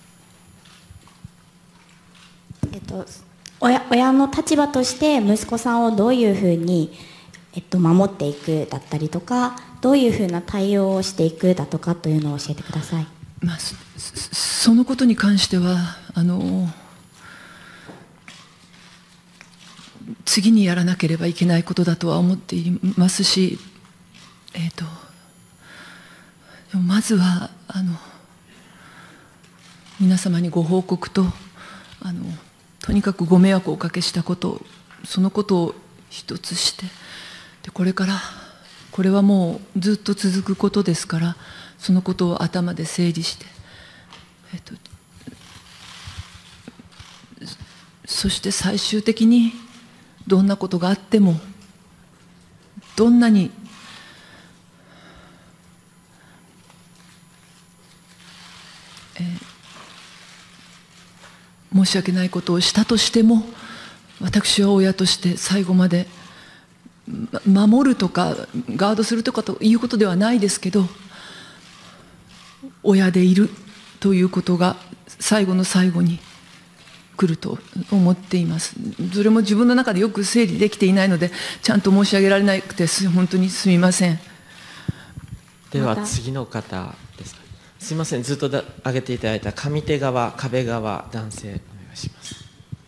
えっと、親, 親の立場として息子さんをどういうふうに、えっと、守っていくだったりとか、どういうふうな対応をしていくだとかというのを教えてください。 まあ、そ, そのことに関してはあの次にやらなければいけないことだとは思っていますし、えーと、でもまずはあの皆様にご報告と、あのとにかくご迷惑をおかけしたこと、そのことを一つして、でこれからこれはもうずっと続くことですから、そのことを頭で整理して、えっと、 そして最終的にどんなことがあっても、どんなにえー、申し訳ないことをしたとしても、私は親として最後まで守るとかガードするとかということではないですけど、親でいるということが最後の最後に来ると思っています。それも自分の中でよく整理できていないので、ちゃんと申し上げられなくて本当にすみません。 では次の方ですか。すみません、ずっとだ挙げていただいた上手側、壁側、男性お願いします。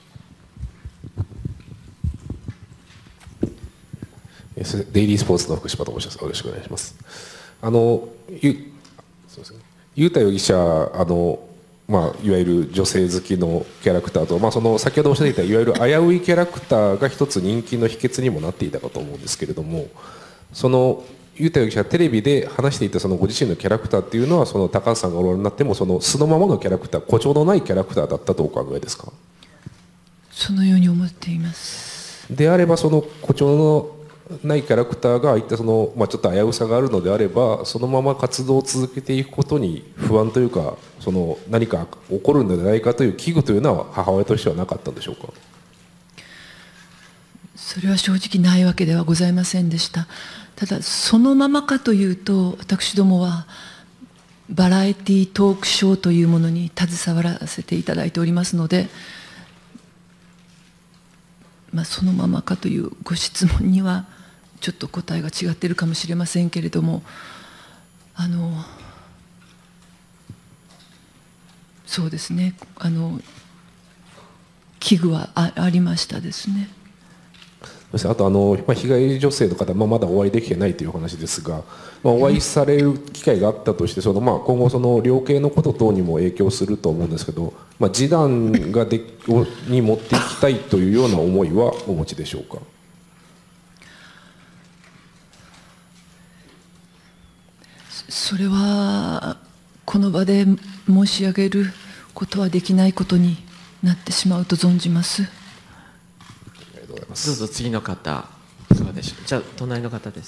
デイリースポーツの福島と申します。よろしくお願いします。あのゆそうですね、雄太容疑者、あのまあ、いわゆる女性好きのキャラクターと、まあ、その先ほどおっしゃっていたいわゆる危ういキャラクターが一つ人気の秘訣にもなっていたかと思うんですけれども、その雄太容疑者がテレビで話していたそのご自身のキャラクターっていうのは、その高橋さんがおられになってもその素のままのキャラクター、誇張のないキャラクターだったとお考えですか。 そのように思っています。 であれば、その誇張のないキャラクターがああいったその、まあ、ちょっと危うさがあるのであれば、そのまま活動を続けていくことに不安というか、その何か起こるのではないかという危惧というのは母親としてはなかったんでしょうか。 それは正直ないわけではございませんでした。ただそのままかというと、私どもはバラエティトークショーというものに携わらせていただいておりますので、まあ、そのままかというご質問にはちょっと答えが違っているかもしれませんけれども、あのそうですね、あの危惧は あ, ありましたですね。 あとあの、まあ、被害女性の方、まあ、まだお会いできてないというお話ですが、まあ、お会いされる機会があったとして、その、まあ、今後その量刑のこと等にも影響すると思うんですけど、まあ、示談がでに持っていきたいというような思いはお持ちでしょうか。 それはこの場で申し上げることはできないことになってしまうと存じます。 どうぞ次の方、いかがでしょう。じゃあ隣の方です。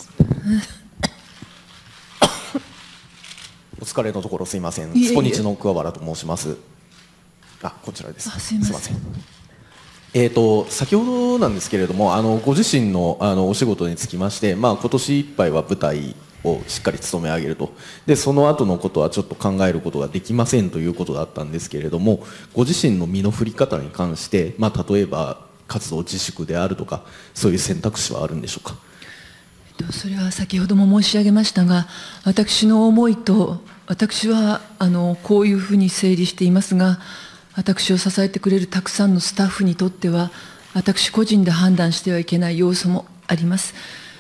お疲れのところすいません。 いえいえ、 スポニチの桑原と申します。あ、こちらです。 あ、すいません。 すいません。えーと先ほどなんですけれども、あのご自身のあのお仕事につきまして、まあ、今年いっぱいは舞台をしっかり務め上げると、でその後のことはちょっと考えることができませんということだったんですけれども、ご自身の身の振り方に関して、まあ、例えば活動自粛であるとか、そういう選択肢はあるんでしょうか。 それは先ほども申し上げましたが、私の思いと、私はあのこういうふうに整理していますが、私を支えてくれるたくさんのスタッフにとっては、私個人で判断してはいけない要素もあります。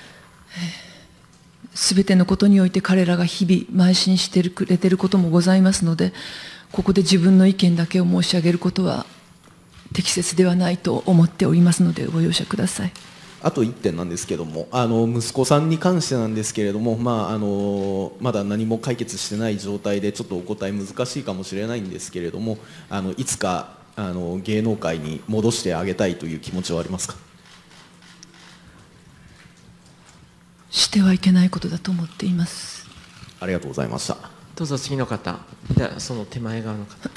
すべてのことにおいて彼らが日々邁進してくれていることもございますので、ここで自分の意見だけを申し上げることは適切ではないと思っておりますので、ご容赦ください。 あといってんなんですけども、あの息子さんに関してなんですけれども、まあ、あのまだ何も解決してない状態でちょっとお答え難しいかもしれないんですけれども、あのいつかあの芸能界に戻してあげたいという気持ちはありますか。 してはいけないことだと思っています。 ありがとうございました。 どうぞ次の方。ではその手前側の方。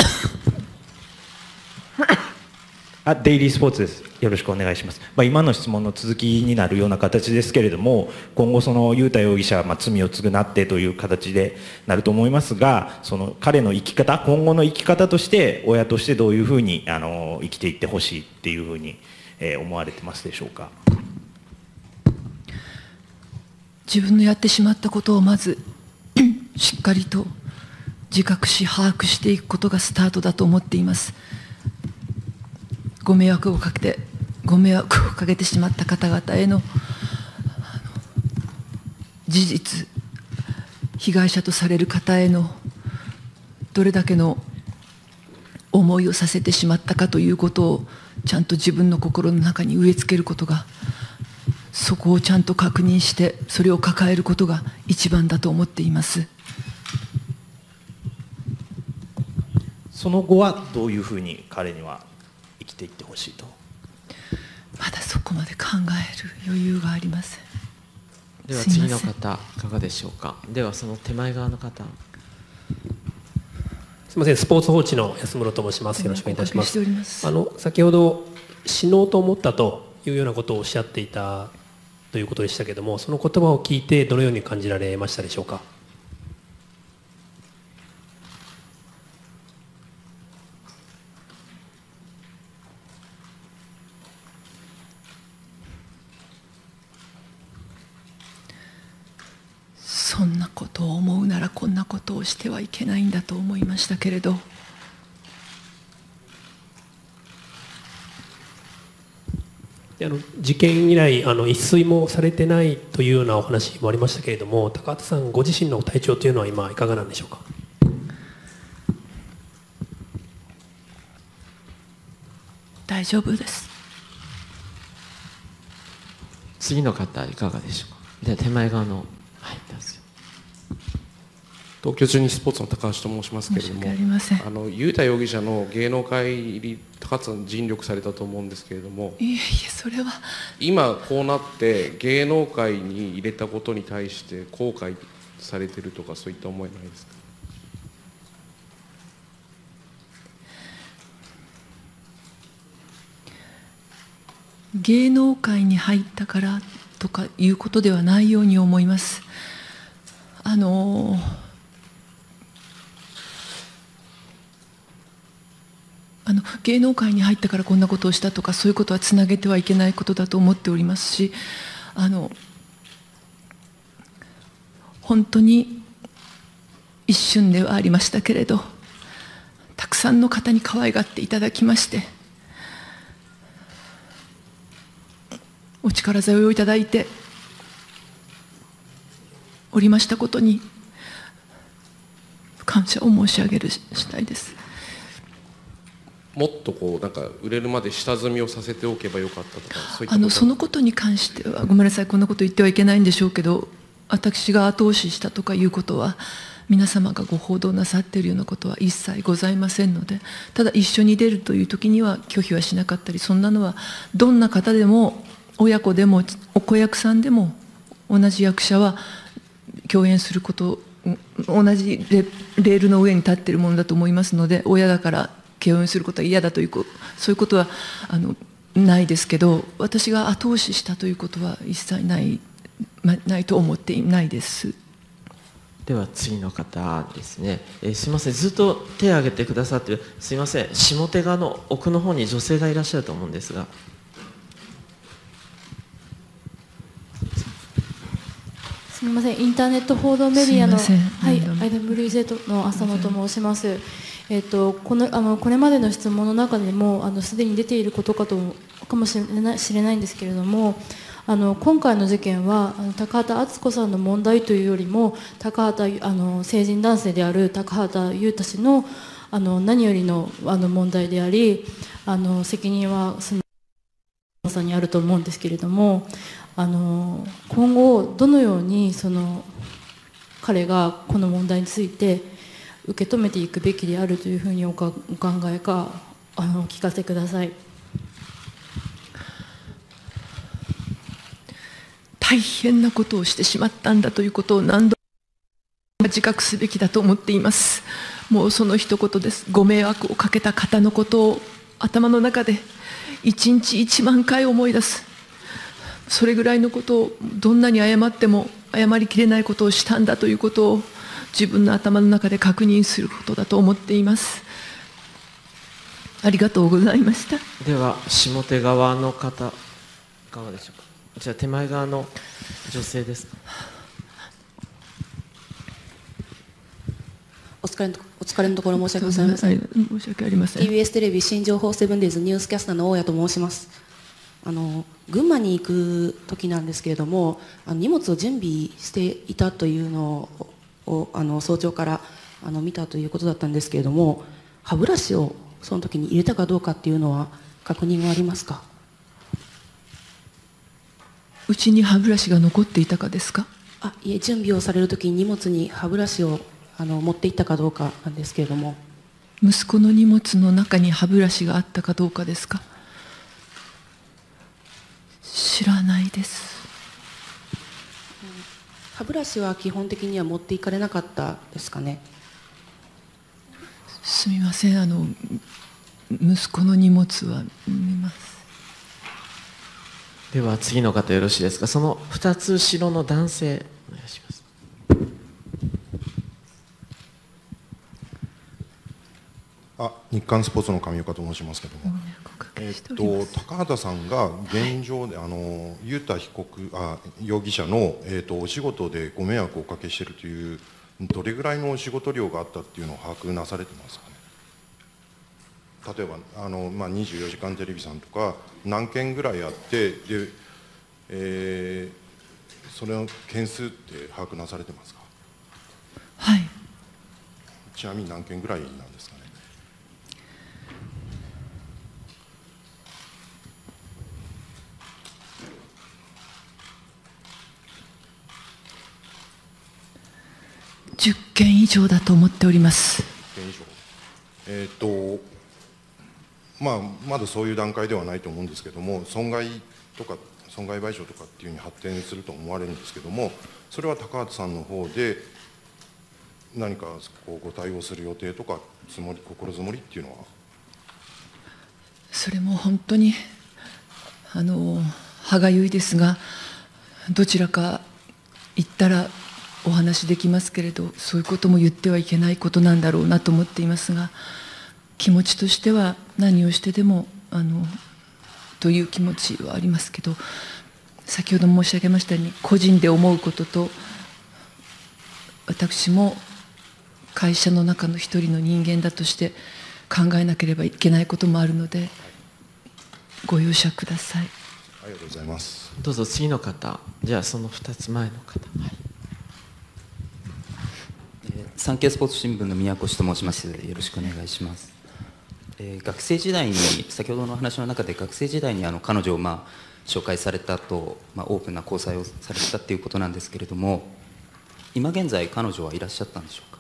あ、デイリースポーツです。よろしくお願いします。まあ、今の質問の続きになるような形ですけれども、今後その雄太容疑者はまあ罪を償ってという形でなると思いますが、その彼の生き方、今後の生き方として親としてどういうふうにあの生きていってほしいっていうふうに、えー、思われてますでしょうか。 自分のやってしまったことをまずしっかりと自覚し把握していくことがスタートだと思っています。ご迷惑をかけてご迷惑をかけてしまった方々への事実、被害者とされる方へのどれだけの思いをさせてしまったかということをちゃんと自分の心の中に植え付けることが、そこをちゃんと確認してそれを抱えることが一番だと思っています。 その後はどういうふうに彼には生きていってほしいとこまで考える余裕がありません。 では次の方いかがでしょうか。ではその手前側の方。 すみません、スポーツ報知の安室と申します。よろしくお願いいたします。あの先ほど死のうと思ったというようなことをおっしゃっていたということでしたけれども、その言葉を聞いてどのように感じられましたでしょうか。 そんなことを思うならこんなことをしてはいけないんだと思いましたけれど、 あの事件以来あの一睡もされてないというようなお話もありましたけれども、高畑さんご自身の体調というのは今いかがなんでしょうか。 大丈夫です。 次の方いかがでしょうか。では手前側の、はい、どうぞ。 東京中日スポーツの高橋と申しますけれども、あの雄太容疑者の芸能界入り、高畑さん尽力されたと思うんですけれども、 いえいえ、それは今こうなって芸能界に入れたことに対して後悔されてるとか、そういった思いないですか。 芸能界に入ったからとかいうことではないように思います。あのあの芸能界に入ったからこんなことをしたとか、そういうことはつなげてはいけないことだと思っておりますし、あの本当に一瞬ではありましたけれど、たくさんの方に可愛がっていただきまして、お力添えをいただいておりましたことに感謝を申し上げる次第です。 もっとこうなんか売れるまで下積みをさせておけばよかったとか、そういったこと。 あのそのことに関してはごめんなさい、こんなこと言ってはいけないんでしょうけど、私が後押ししたとかいうことは皆様がご報道なさっているようなことは一切ございませんので、ただ一緒に出るという時には拒否はしなかったり、そんなのはどんな方でも親子でもお子役さんでも同じ役者は共演すること、同じレールの上に立っているものだと思いますので、親だから共演することは嫌だという、そういうことはあのないですけど、私が後押ししたということは一切ない、ま、ないと思っていないです。 では次の方ですね、えー、すみません、ずっと手を挙げてくださってる、すみません、下手側の奥の方に女性がいらっしゃると思うんですが。 すみません、インターネット報道メディアの、 はい、 アイダブリューゼット の浅野と申します。えっと、このあのこれまでの質問の中でもあのすでに出ていることかとかもしれない、知れないんですけれども、あの今回の事件はあの高畑淳子さんの問題というよりも、高畑あの成人男性である高畑裕太氏のあの何よりのあの問題であり、あの責任はそのさんにあると思うんですけれども、あの今後どのようにその彼がこの問題について受け止めていくべきであるというふうにお考えか、あのお聞かせください。 大変なことをしてしまったんだということを何度も自覚すべきだと思っています。もうその一言です。ご迷惑をかけた方のことを頭の中で一日一万回思い出す。それぐらいのことを、どんなに謝っても謝りきれないことをしたんだということを自分の頭の中で確認することだと思っています。ありがとうございました。 では下手側の方いかがでしょうか。じゃあ手前側の女性です。 お疲れのお疲れのところ申し訳ございません。 申し訳ありません。 ティービーエス テレビ新情報セブンデイズニュースキャスターの大谷と申します。あの群馬に行く時なんですけれども、あの荷物を準備していたというのをあの早朝からあの見たということだったんですけれども、歯ブラシをその時に入れたかどうかっていうのは確認はありますか。 うちに歯ブラシが残っていたかですか。 あ、いえ、準備をされる時に荷物に歯ブラシをあの持っていったかどうかなんですけれども。 息子の荷物の中に歯ブラシがあったかどうかですか。 知らないです。 歯ブラシは基本的には持っていかれなかったですかね。 すみません、あの息子の荷物は見ます。 では次の方よろしいですか。そのふたつ後ろの男性お願いします。 あ、日刊スポーツの上岡と申しますけども、えっと高畑さんが現状で、はい、あの雄太被告あ容疑者の、えっとお仕事でご迷惑をおかけしているというどれぐらいのお仕事量があったっていうのを把握なされてますかね。例えばあの、まあ、にじゅうよじかんテレビさんとか何件ぐらいあってで、えー、それの件数って把握なされてますか。 はい。 ちなみに何件ぐらいなんですかね。 じゅっけん以上だと思っております。 じゅっけん以上。えっとまあ、まだそういう段階ではないと思うんですけども、損害とか損害賠償とかっていうふうに発展すると思われるんですけども、それは高畑さんの方で何かこうご対応する予定とかつもり心づもりっていうのは。 それも本当にあの歯がゆいですが、どちらか言ったらお話できますけれど、そういうことも言ってはいけないことなんだろうなと思っていますが、気持ちとしては何をしてでもあのという気持ちはありますけど、先ほど申し上げましたように個人で思うことと、私も会社の中の一人の人間だとして考えなければいけないこともあるのでご容赦ください。 ありがとうございます。 どうぞ次の方。じゃあそのふたつまえの方。はい、 えー、産経スポーツ新聞の宮越と申します。よろしくお願いします。えー、学生時代に、先ほどの話の中で学生時代にあの彼女を、まあ、紹介されたと、まあ、オープンな交際をされたということなんですけれども、今現在彼女はいらっしゃったんでしょうか。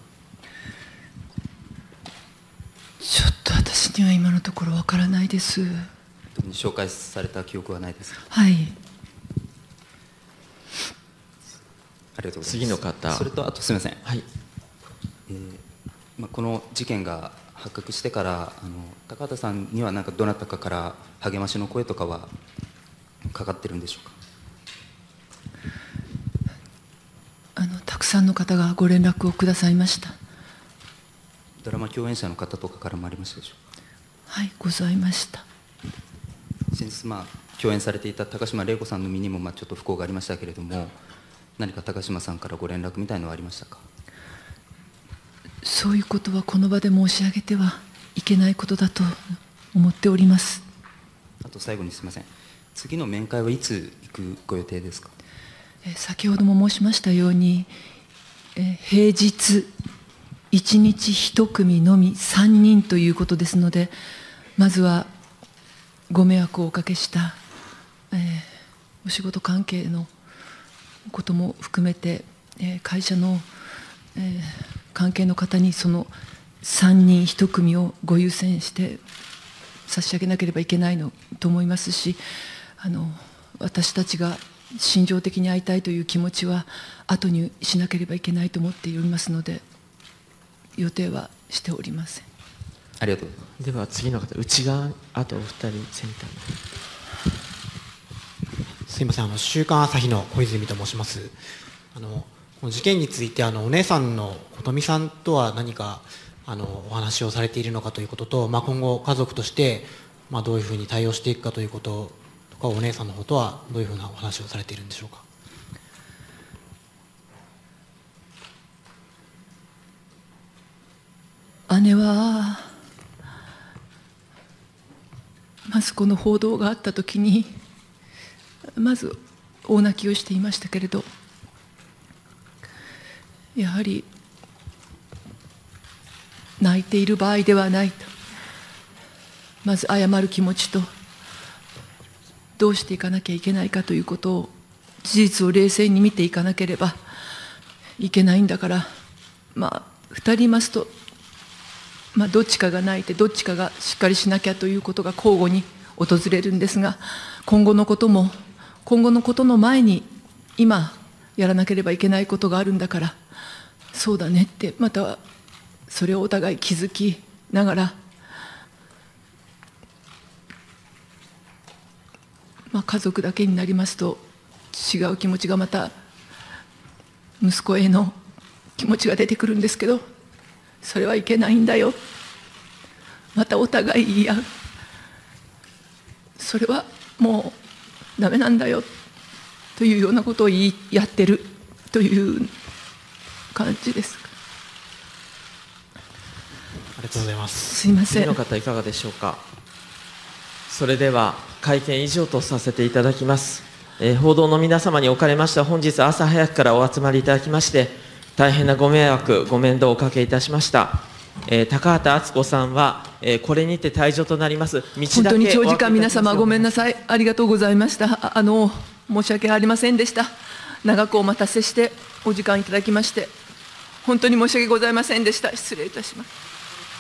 ちょっと私には今のところわからないです。 紹介された記憶はないですか。 はい。 ありがとうございます。 次の方。 それとあとすみません。 はい。 えーまあ、この事件が発覚してからあの高畑さんには何かどなたかから励ましの声とかはかかってるんでしょうか。 あのたくさんの方がご連絡をくださいました。 ドラマ共演者の方とかからもありましたでしょうか。 はい、ございました。 先日、まあ、共演されていた高島玲子さんの身にも、まあ、ちょっと不幸がありましたけれども、何か高島さんからご連絡みたいのはありましたか。 そういうことはこの場で申し上げてはいけないことだと思っております。 あと最後にすみません、次の面会はいつ行くご予定ですか。 えー、先ほども申しましたように、えー、平日いちにちいち組のみさんにんということですので、まずはご迷惑をおかけした、えー、お仕事関係のことも含めて、えー、会社の、えー、関係の方にそのさんにんいち組をご優先して差し上げなければいけないのと思いますし、あの私たちが心情的に会いたいという気持ちは後にしなければいけないと思っておりますので、予定はしておりません。 ありがとうございます。 では次の方、内側、あとお二人センターに。 すいません、あの週刊朝日の小泉と申します。あのこの事件についてあのお姉さんの琴美さんとは何かあのお話をされているのかということと、まあ、今後家族として、まあ、どういうふうに対応していくかということとか、お姉さんの方とはどういうふうなお話をされているんでしょうか。 姉はまずこの報道があった時にまず大泣きをしていましたけれど、やはり泣いている場合ではないと、まず謝る気持ちとどうしていかなきゃいけないかということを、事実を冷静に見ていかなければいけないんだから、まあふたりいますと、まあ、どっちかが泣いてどっちかがしっかりしなきゃということが交互に訪れるんですが、今後のことも今後のことの前に今やらなければいけないことがあるんだから、そうだねって、またそれをお互い気づきながら、まあ、家族だけになりますと違う気持ちがまた息子への気持ちが出てくるんですけど、それはいけないんだよ、またお互い言い合う、それはもうダメなんだよというようなことを言いやってるという感じです。 ありがとうございます。 すいません。 次の方いかがでしょうか。それでは会見以上とさせていただきます。えー、報道の皆様におかれましては、本日朝早くからお集まりいただきまして大変なご迷惑ご面倒をおかけいたしました。えー、高畑敦子さんは、えー、これにて退場となります。道だけ本当に長時間皆様ごめんなさい、ありがとうございました。ああの申し訳ありませんでした。長くお待たせしてお時間いただきまして本当に申し訳ございませんでした。失礼いたします。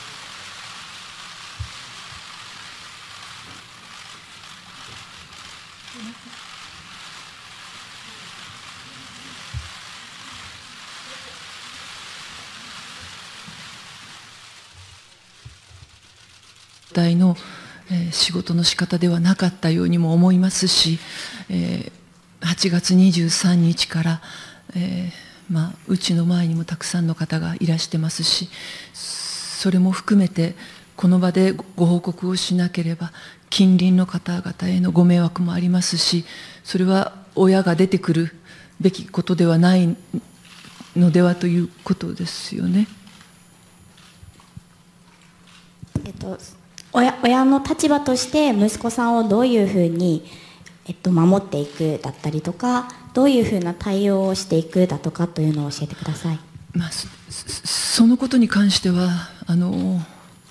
体の仕事の仕方ではなかったようにも思いますし、はちがつにじゅうさんにちから、えーまあ、うちの前にもたくさんの方がいらしてますし、それも含めてこの場でご報告をしなければ近隣の方々へのご迷惑もありますし、それは親が出てくるべきことではないのではということですよね。 えっと親, 親の立場として息子さんをどういうふうに、えっと、守っていくだったりとか、どういうふうな対応をしていくだとかというのを教えてください。 まあ、そ, そのことに関してはあの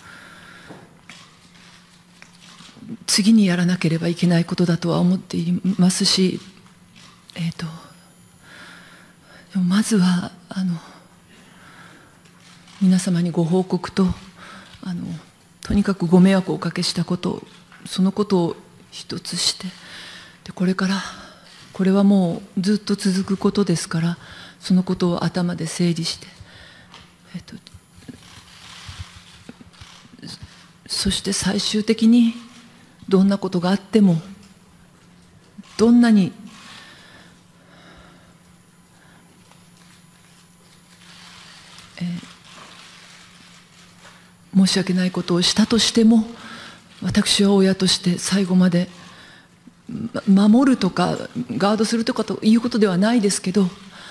次にやらなければいけないことだとは思っていますし、えーと、でもまずはあの皆様にご報告とあのとにかくご迷惑をおかけしたこと、そのことを一つして、でこれからこれはもうずっと続くことですから、そのことを頭で整理して、えっと、そして最終的にどんなことがあっても、どんなにえー申し訳ないことをしたとしても、私は親として最後まで守るとかガードするとかということではないですけど、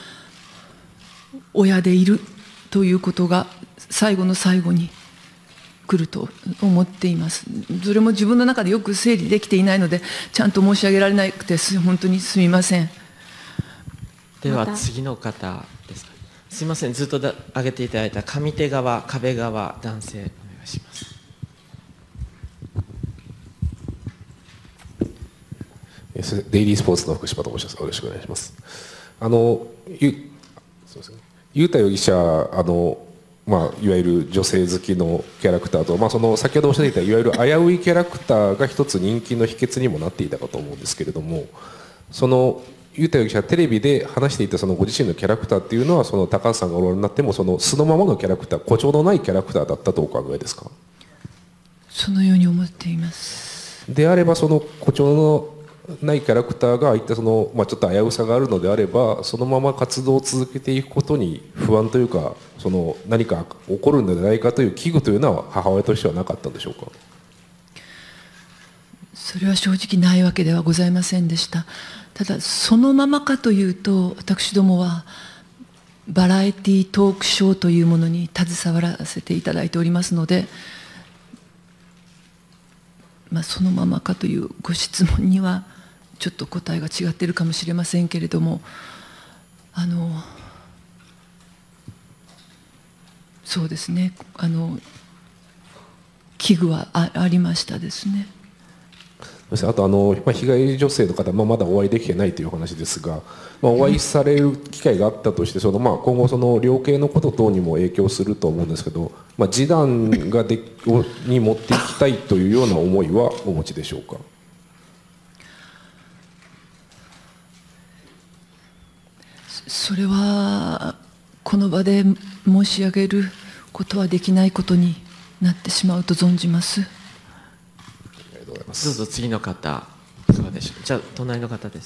親でいるということが最後の最後に来ると思っています。それも自分の中でよく整理できていないのでちゃんと申し上げられなくて本当にすみません。 では次の方ですか。すみません、ずっとだ上げていただいた上手側、壁側、男性お願いします。 デイリースポーツの福島と申します。よろしくお願いします。あのゆそうですね、雄太容疑者、あのまあ、いわゆる女性好きのキャラクターと、まあ、その先ほどおっしゃっていたいわゆる危ういキャラクターが一つ人気の秘訣にもなっていたかと思うんですけれども、その雄太容疑者がテレビで話していたそのご自身のキャラクターっていうのは、その高橋さんがおられになってもその素のままのキャラクター、誇張のないキャラクターだったとお考えですか。 そのように思っています。 であれば、その誇張のないキャラクターがああいったその、まあ、ちょっと危うさがあるのであれば、そのまま活動を続けていくことに不安というか、その何か起こるのではないかという危惧というのは母親としてはなかったんでしょうか。 それは正直ないわけではございませんでした。ただそのままかというと、私どもはバラエティトークショーというものに携わらせていただいておりますので、まあ、そのままかというご質問にはちょっと答えが違っているかもしれませんけれども、あのそうですね、あの危惧は あ, ありましたですね。 あとあの、まあ、被害女性の方、まあ、まだお会いできてないという話ですが、まあ、お会いされる機会があったとして、その、まあ、今後その量刑のこと等にも影響すると思うんですけど、まあ、示談がでに持っていきたいというような思いはお持ちでしょうか。 それはこの場で申し上げることはできないことになってしまうと存じます。 どうぞ次の方いかがでしょう。じゃあ隣の方です。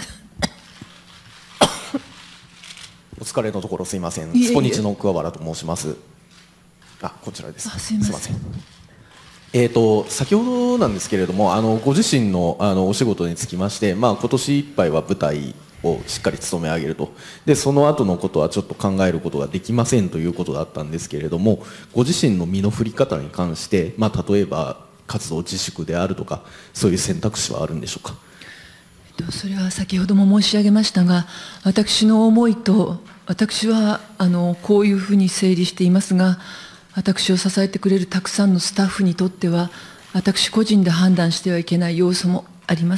お疲れのところすいません。 いえいえスポニチの桑原と申します。あ、こちらです。 あすいませんすいません。えー、と先ほどなんですけれども、あのご自身のあのお仕事につきまして、まあ、今年いっぱいは舞台をしっかり務め上げると、でその後のことはちょっと考えることができませんということだったんですけれども、ご自身の身の振り方に関して、まあ、例えば活動自粛であるとか、そういう選択肢はあるんでしょうか。 それは先ほども申し上げましたが、私の思いと、私はあのこういうふうに整理していますが、私を支えてくれるたくさんのスタッフにとっては、私個人で判断してはいけない要素もあります。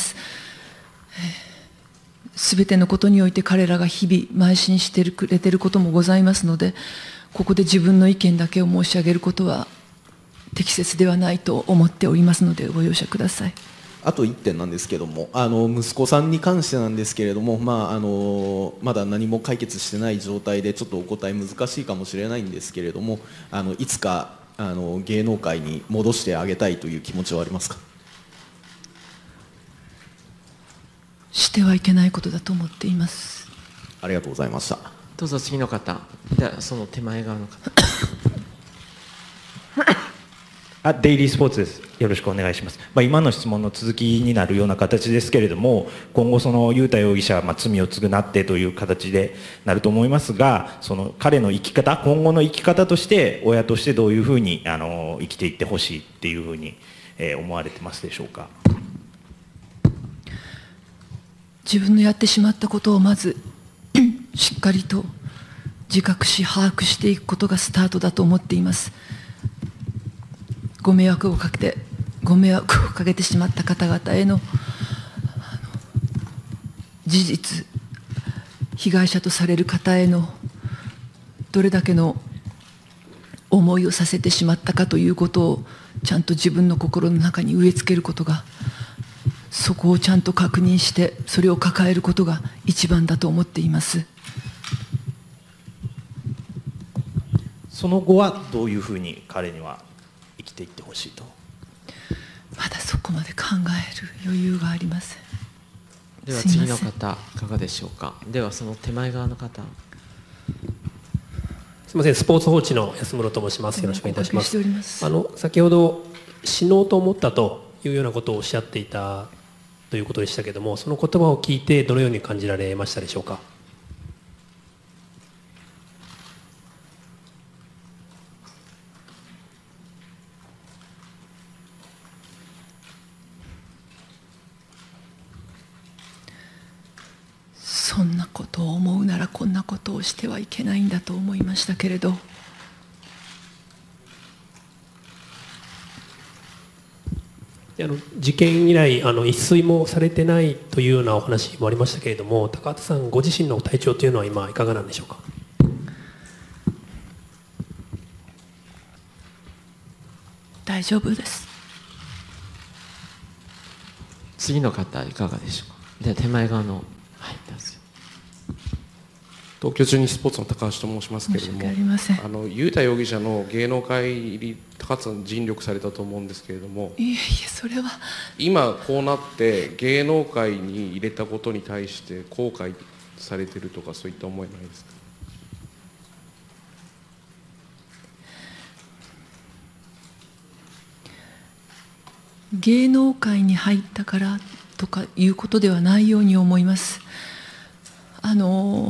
すべてのことにおいて彼らが日々邁進してくれていることもございますので、ここで自分の意見だけを申し上げることは適切ではないと思っておりますので、ご容赦ください。 あといってんなんですけども、あの息子さんに関してなんですけれども、まあ、あのまだ何も解決してない状態でちょっとお答え難しいかもしれないんですけれども、あのいつかあの芸能界に戻してあげたいという気持ちはありますか。 してはいけないことだと思っています。 ありがとうございました。 どうぞ次の方。ではその手前側の方。 あ、デイリースポーツです。よろしくお願いします。まあ、今の質問の続きになるような形ですけれども、今後その雄太容疑者はまあ罪を償ってという形でなると思いますが、その彼の生き方、今後の生き方として親としてどういうふうにあの生きていってほしいっていうふうに、えー、思われてますでしょうか。 自分のやってしまったことをまずしっかりと自覚し把握していくことがスタートだと思っています。ご迷惑をかけてご迷惑をかけてしまった方々への事実、被害者とされる方へのどれだけの思いをさせてしまったかということをちゃんと自分の心の中に植え付けることが、そこをちゃんと確認してそれを抱えることが一番だと思っています。 その後はどういうふうに彼には生きていってほしいと。 まだそこまで考える余裕がありません。 では次の方いかがでしょうか。ではその手前側の方。 すみません、スポーツ報知の安室と申します。よろしくお願いいたします。あの先ほど死のうと思ったというようなことをおっしゃっていたということでしたけれども、その言葉を聞いてどのように感じられましたでしょうか。 そんなことを思うならこんなことをしてはいけないんだと思いましたけれど、 あの事件以来あの一睡もされてないというようなお話もありましたけれども、高畑さんご自身の体調というのは今いかがなんでしょうか。 大丈夫です。 次の方いかがでしょうか。では手前側の、はい、どうぞ。 東京中日スポーツの高橋と申しますけれども、あの雄太容疑者の芸能界入り、高畑さん尽力されたと思うんですけれども、 いえいえ、それは今こうなって芸能界に入れたことに対して後悔されてるとか、そういった思いないですか。 芸能界に入ったからとかいうことではないように思います。あの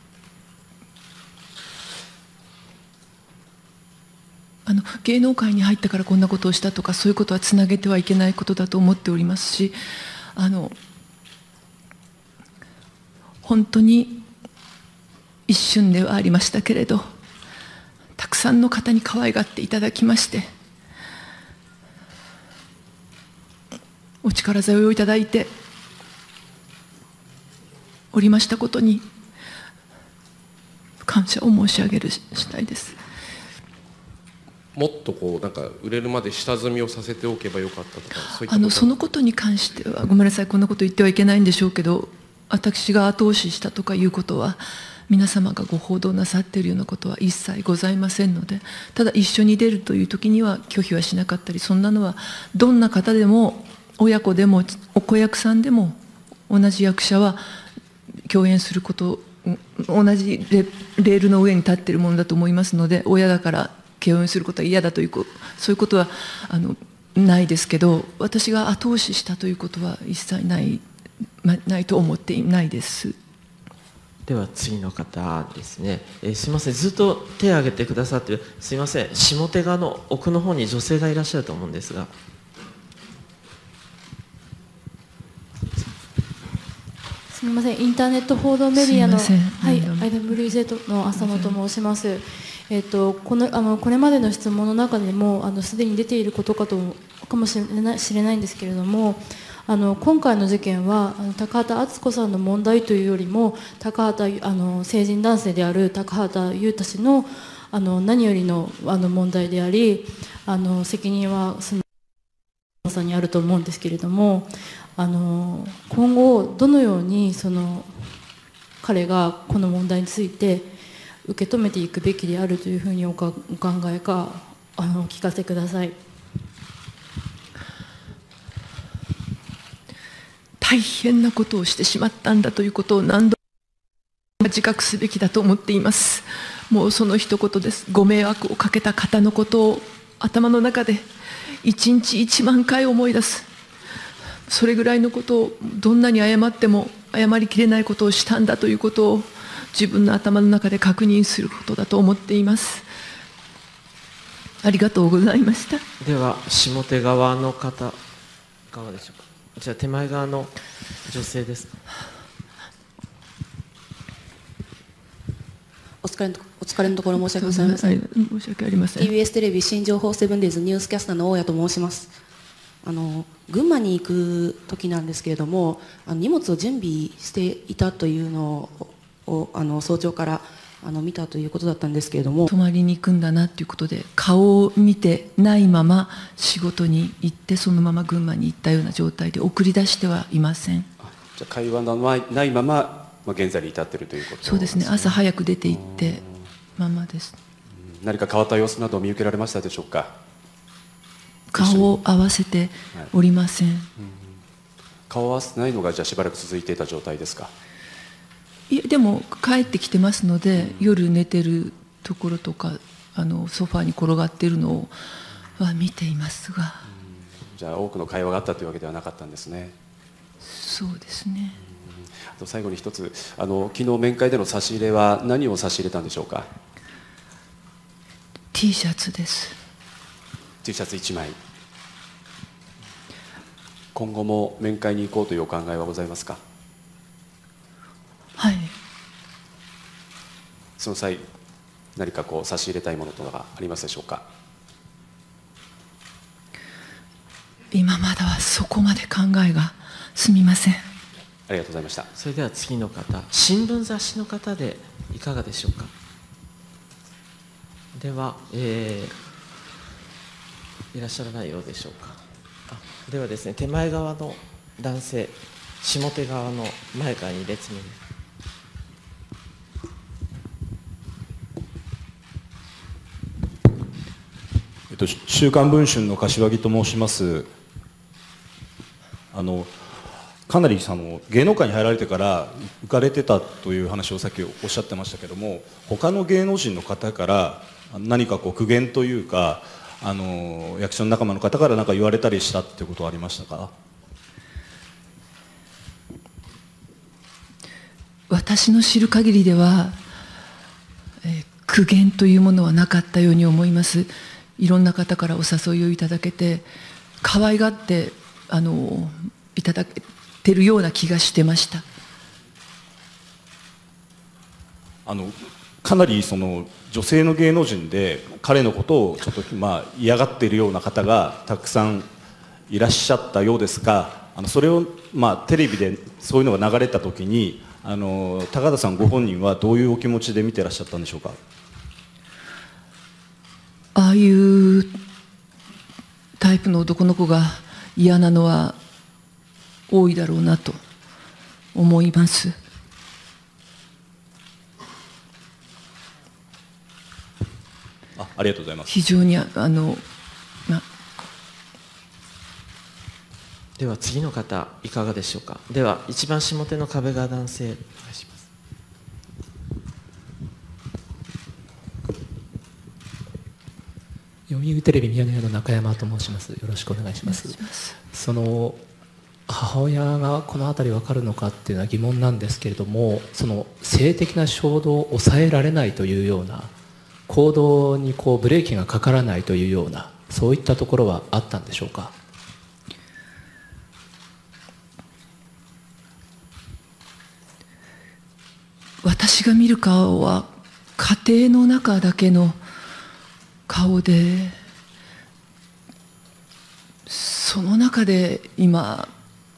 あの芸能界に入ったからこんなことをしたとか、そういうことはつなげてはいけないことだと思っておりますし、あの本当に一瞬ではありましたけれど、たくさんの方に可愛がっていただきまして、お力添えをいただいておりましたことに感謝を申し上げるしたいです。 もっとこうなんか売れるまで下積みをさせておけばよかったとか、そういったことあのそのことに関してはごめんなさい、こんなこと言ってはいけないんでしょうけど、私が後押ししたとかいうことは皆様がご報道なさっているようなことは一切ございませんので、ただ一緒に出るという時には拒否はしなかったり、そんなのはどんな方でも親子でもお子役さんでも同じ役者は共演すること、同じレールの上に立っているものだと思いますので、親だから共演することは嫌だという、そういうことはあのないですけど、私が後押ししたということは一切ない、ま、ないと思っていないです。 では次の方ですね、えー、すみません、ずっと手を挙げてくださってる、すみません、下手側の奥の方に女性がいらっしゃると思うんですが。 すみません、インターネット報道メディアの、 はい、 アイダブリューゼット の浅野と申します。えっと、このあのこれまでの質問の中でもあのすでに出ていることかとかもしれない知れないんですけれども、あの今回の事件はあの高畑敦子さんの問題というよりも、高畑あの成人男性である高畑裕太氏のあの何よりのあの問題であり、あの責任はそのさんにあると思うんですけれども、あの今後どのようにその彼がこの問題について受け止めていくべきであるというふうにお考えか、あのお聞かせください。 大変なことをしてしまったんだということを何度も自覚すべきだと思っています。もうその一言です。ご迷惑をかけた方のことを頭の中で一日一万回思い出す。それぐらいのことを、どんなに謝っても謝りきれないことをしたんだということを自分の頭の中で確認することだと思っています。ありがとうございました。 では下手側の方側でしょうか。じゃあ手前側の女性です。 お疲れのお疲れのところ申し訳ございません。 申し訳ありません。 ティービーエス テレビ新情報セブンデイズニュースキャスターの大谷と申します。あの群馬に行く時なんですけれども、あの荷物を準備していたというのをあの早朝からあの見たということだったんですけれども、 泊まりに行くんだなということで、顔を見てないまま仕事に行って、そのまま群馬に行ったような状態で送り出してはいません。 じゃあ会話のないまま、まあ、現在に至っているということですね。 そうですね、朝早く出て行ってままです。 何か変わった様子など見受けられましたでしょうか。 顔を合わせておりません。はい、うん、 顔を合わせてないのがじゃあしばらく続いていた状態ですか。 いや、でも帰ってきてますので、うん、夜寝てるところとかあのソファーに転がっているのは見ていますが、うん、 じゃあ多くの会話があったというわけではなかったんですね。 そうですね。 うん、あと最後に一つ、あの昨日面会での差し入れは何を差し入れたんでしょうか。 T シャツです。 T シャツいちまい。今後も面会に行こうというお考えはございますか。 はい。 その際何かこう差し入れたいものとかありますでしょうか。 今まだはそこまで考えがすみません。 ありがとうございました。 それでは次の方、新聞雑誌の方でいかがでしょうか。では、えー、いらっしゃらないようでしょうか。あ、ではですね、手前側の男性、下手側の前からに列目です。 えっと、週刊文春の柏木と申します。あのかなりその芸能界に入られてから浮かれてたという話をさっきおっしゃってましたけども、他の芸能人の方から何かこう苦言というか、あの役所の仲間の方から何か言われたりしたっていうことはありましたか。 私の知る限りでは、えー、苦言というものはなかったように思います。いろんな方からお誘いをいただけて、可愛がってあのいただけてるような気がしてました。 あのかなりその女性の芸能人で彼のことをちょっとまあ嫌がっているような方がたくさんいらっしゃったようですが、あのそれをまあテレビでそういうのが流れた時に、あの高畑さんご本人はどういうお気持ちで見てらっしゃったんでしょうか。 ああいうタイプの男の子が嫌なのは多いだろうなと思います。 あ、ありがとうございます。 非常にあの、ま、 では次の方いかがでしょうか。では一番下手の壁側男性お願いします。 読売テレビミヤネ屋の中山と申します。よろしくお願いします。その母親がこの辺り分かるのかっていうのは疑問なんですけれども、その性的な衝動を抑えられないというような行動にこうブレーキがかからないというような、そういったところはあったんでしょうか。 私が見る顔は家庭の中だけの顔で、その中で今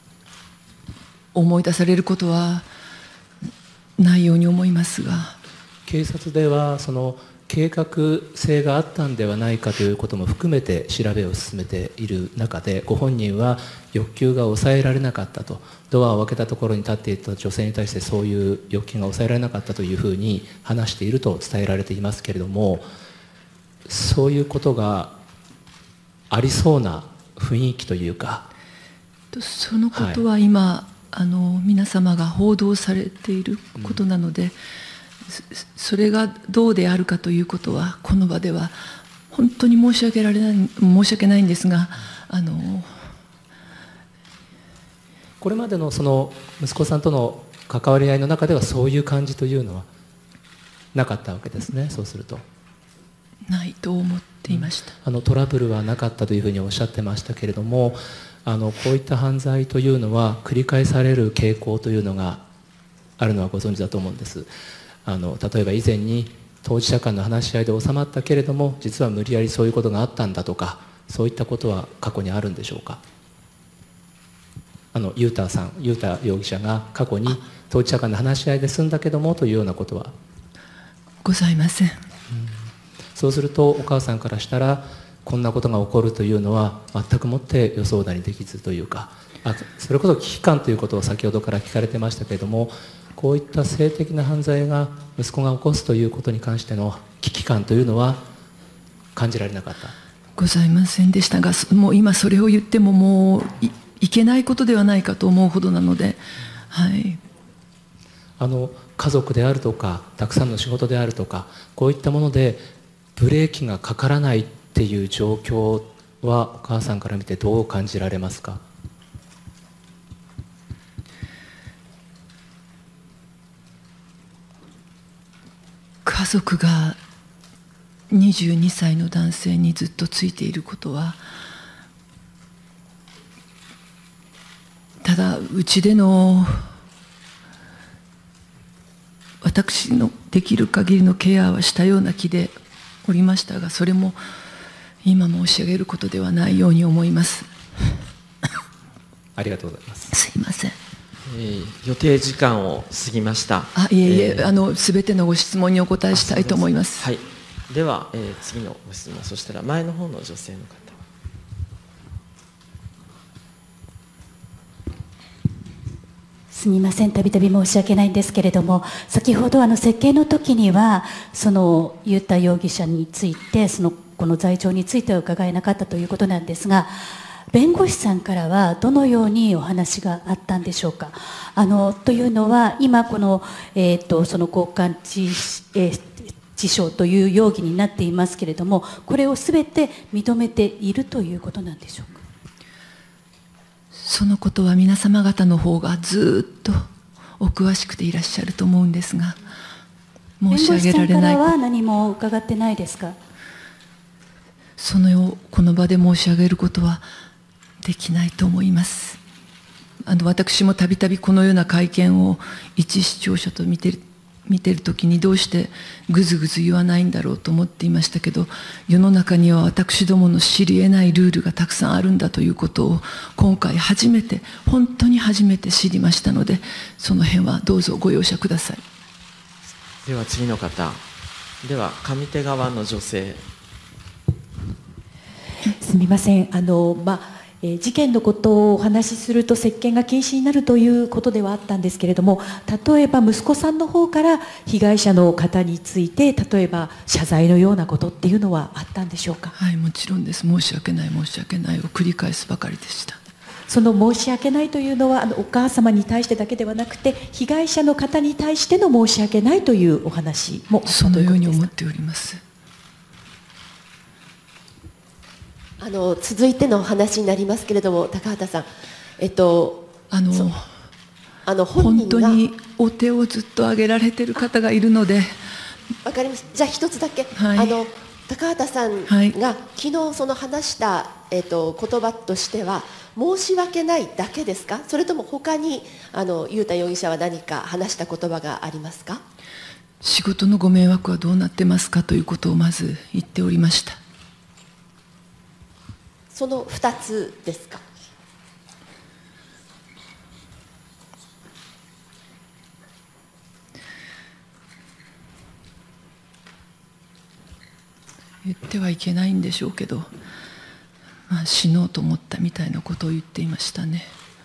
思い出されることはないように思いますが、 警察ではその計画性があったんではないかということも含めて調べを進めている中で、ご本人は欲求が抑えられなかったと、ドアを開けたところに立っていた女性に対してそういう欲求が抑えられなかったというふうに話していると伝えられていますけれども、そういうことがありそうな雰囲気というか、 そのことは今、はい、あの皆様が報道されていることなので、うん、それがどうであるかということはこの場では本当に申し訳られない申し訳ないんですが、あのこれまでのその息子さんとの関わり合いの中ではそういう感じというのはなかったわけですね。そうするとないと思っていました。 あのトラブルはなかったというふうにおっしゃってましたけれども、あのこういった犯罪というのは繰り返される傾向というのがあるのはご存知だと思うんです。あの例えば以前に当事者間の話し合いで収まったけれども、実は無理やりそういうことがあったんだとか、そういったことは過去にあるんでしょうか。あのユータさん、ユータ容疑者が過去に当事者間の話し合いで済んだけどもというようなことはございません。うん、 そうするとお母さんからしたらこんなことが起こるというのは全くもって予想だにできずというか、あそれこそ危機感ということを先ほどから聞かれてましたけれども、こういった性的な犯罪が息子が起こすということに関しての危機感というのは感じられなかった。 ございませんでしたが、もう今それを言ってももう い, いけないことではないかと思うほどなので、はい、 あの家族であるとかたくさんの仕事であるとか、こういったものでブレーキがかからないっていう状況はお母さんから見てどう感じられますか。 家族がにじゅうにさいの男性にずっとついていることは、ただうちでの私のできる限りのケアはしたような気でおりましたが、それも今申し上げることではないように思います。 ありがとうございます。 すいません。 えー、予定時間を過ぎました。 あ、いえいえ、えー、あのすべてのご質問にお答えしたいと思います。 はい。では、えー、次のご質問、そしたら前の方の女性の方。 すみません、たびたび申し訳ないんですけれども、先ほどあの設計の時にはそのユータ容疑者について、そのこの罪状については伺えなかったということなんですが、弁護士さんからはどのようにお話があったんでしょうか。あのというのは今この、えー、とその交換致、えー、致傷という容疑になっていますけれども、これをすべて認めているということなんでしょうか。 そのことは皆様方の方がずっとお詳しくていらっしゃると思うんですが、申し上げられない。弁護士さんからは何も伺ってないですか。 そのこの場で申し上げることはできないと思います。あの私もたびたびこのような会見を一視聴者と見てる見てる時にどうしてぐずぐず言わないんだろうと思っていましたけど、世の中には私どもの知り得ないルールがたくさんあるんだということを今回初めて、本当に初めて知りましたので、その辺はどうぞご容赦ください。 では次の方。では上手側の女性。 すみません、あの、まあえー、事件のことをお話しすると接見が禁止になるということではあったんですけれども、例えば息子さんの方から被害者の方について例えば謝罪のようなことっていうのはあったんでしょうか。 はい、もちろんです。申し訳ない申し訳ないを繰り返すばかりでした。 その申し訳ないというのはあのお母様に対してだけではなくて、被害者の方に対しての申し訳ないというお話もあったということですか。 そのように思っております。 あの続いての話になりますけれども、高畑さん、えっと、 あのあの本人が本当にお手をずっと挙げられている方がいるので。 わかりました。じゃあ一つだけ、 はい、 あの高畑さんが、はい、昨日その話した、えっと、言葉としては申し訳ないだけですか、それとも他にあの雄太容疑者は何か話した言葉がありますか。 仕事のご迷惑はどうなってますかということをまず言っておりました。 そのふたつですか。 言ってはいけないんでしょうけど、まあ、死のうと思ったみたいなことを言っていましたね。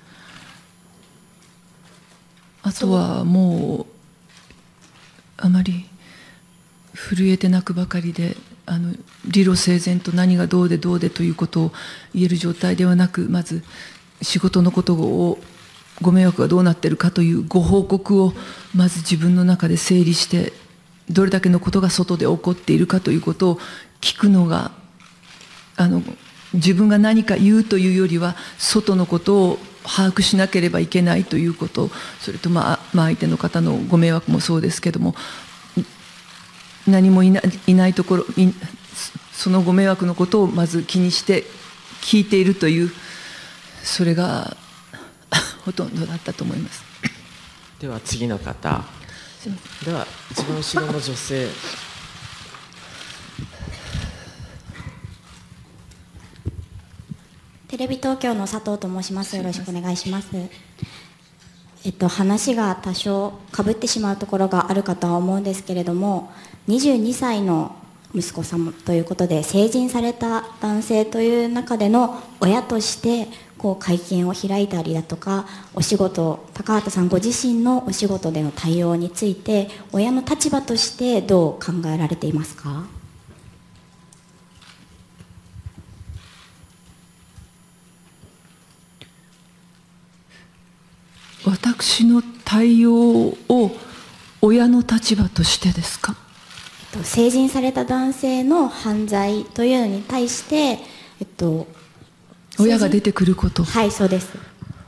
あとはもうあまり震えて泣くばかりで、あの理路整然と何がどうでどうでということを言える状態ではなく、まず仕事のことをご迷惑がどうなっているかというご報告をまず自分の中で整理して、どれだけのことが外で起こっているかということを聞くのが、あの自分が何か言うというよりは外のことを把握しなければいけないということ、それと、まあ、まあ相手の方のご迷惑もそうですけども、何もいない、いないところ、そのご迷惑のことをまず気にして聞いているという、それがほとんどだったと思います。 では次の方。では一番後ろの女性。 テレビ東京の佐藤と申します。よろしくお願いします。えっと、話が多少かぶってしまうところがあるかとは思うんですけれども、にじゅうにさいの息子さんということで成人された男性という中での親としてこう会見を開いたりだとか、お仕事、高畑さんご自身のお仕事での対応について親の立場としてどう考えられていますか。 私の対応を親の立場としてですか。 えっと、成人された男性の犯罪というのに対して、えっと、 親が出てくること。 はい、そうです。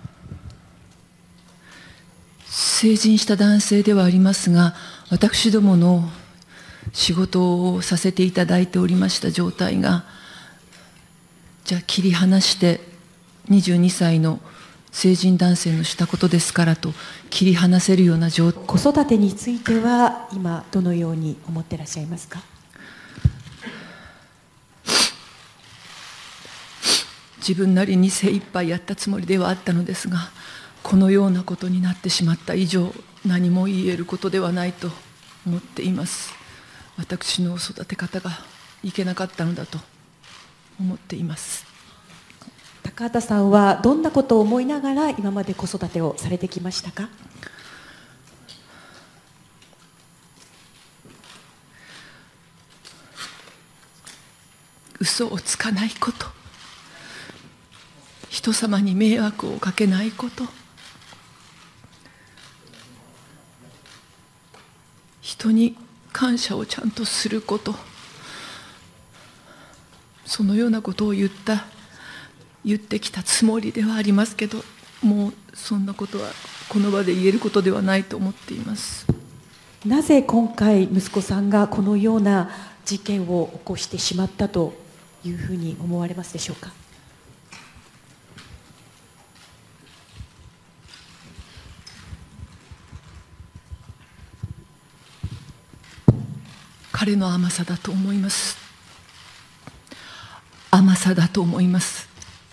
成人した男性ではありますが、私どもの仕事をさせていただいておりました状態が、じゃあ切り離してにじゅうにさいの成人男性のしたことですからと切り離せるような状態。 子育てについては今どのように思ってらっしゃいますか。 自分なりに精一杯やったつもりではあったのですが、このようなことになってしまった以上何も言えることではないと思っています。私の育て方がいけなかったのだと思っています。 高畑さんはどんなことを思いながら今まで子育てをされてきましたか。 嘘をつかないこと、人様に迷惑をかけないこと、人に感謝をちゃんとすること、そのようなことを言った言ってきたつもりではありますけど、もうそんなことはこの場で言えることではないと思っています。 なぜ今回息子さんがこのような事件を起こしてしまったというふうに思われますでしょうか。 彼の甘さだと思います。甘さだと思います。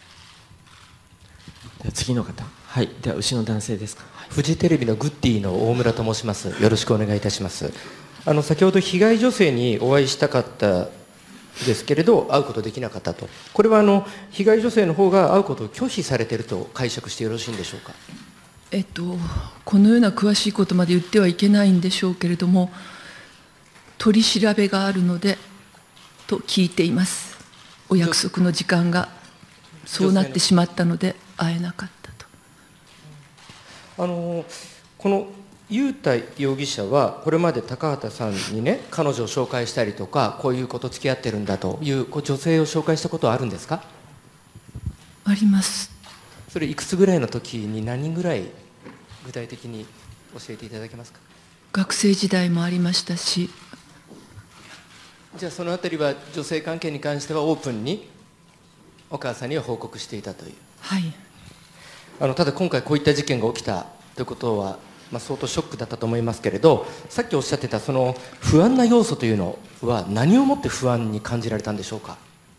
では次の方。はい、では後ろの男性ですか。はい、 フジテレビのグッディの大村と申します。よろしくお願いいたします。あの先ほど被害女性にお会いしたかったですけれど会うことできなかったと、これはあの被害女性の方が会うことを拒否されていると解釈してよろしいんでしょうか。 えっと、このような詳しいことまで言ってはいけないんでしょうけれども、取り調べがあるのでと聞いています。お約束の時間がそうなってしまったので会えなかったと。 あのこの雄太容疑者はこれまで高畑さんにね、彼女を紹介したりとか、こういうこと付き合ってるんだというこう女性を紹介したことはあるんですか。 あります。 それいくつぐらいの時に何人ぐらい具体的に教えていただけますか。 学生時代もありましたし。 じゃあそのあたりは女性関係に関してはオープンにお母さんには報告していたという。 はい。 あのただ今回こういった事件が起きたということは、まあ、相当ショックだったと思いますけれど、さっきおっしゃってたその不安な要素というのは何をもって不安に感じられたんでしょうか。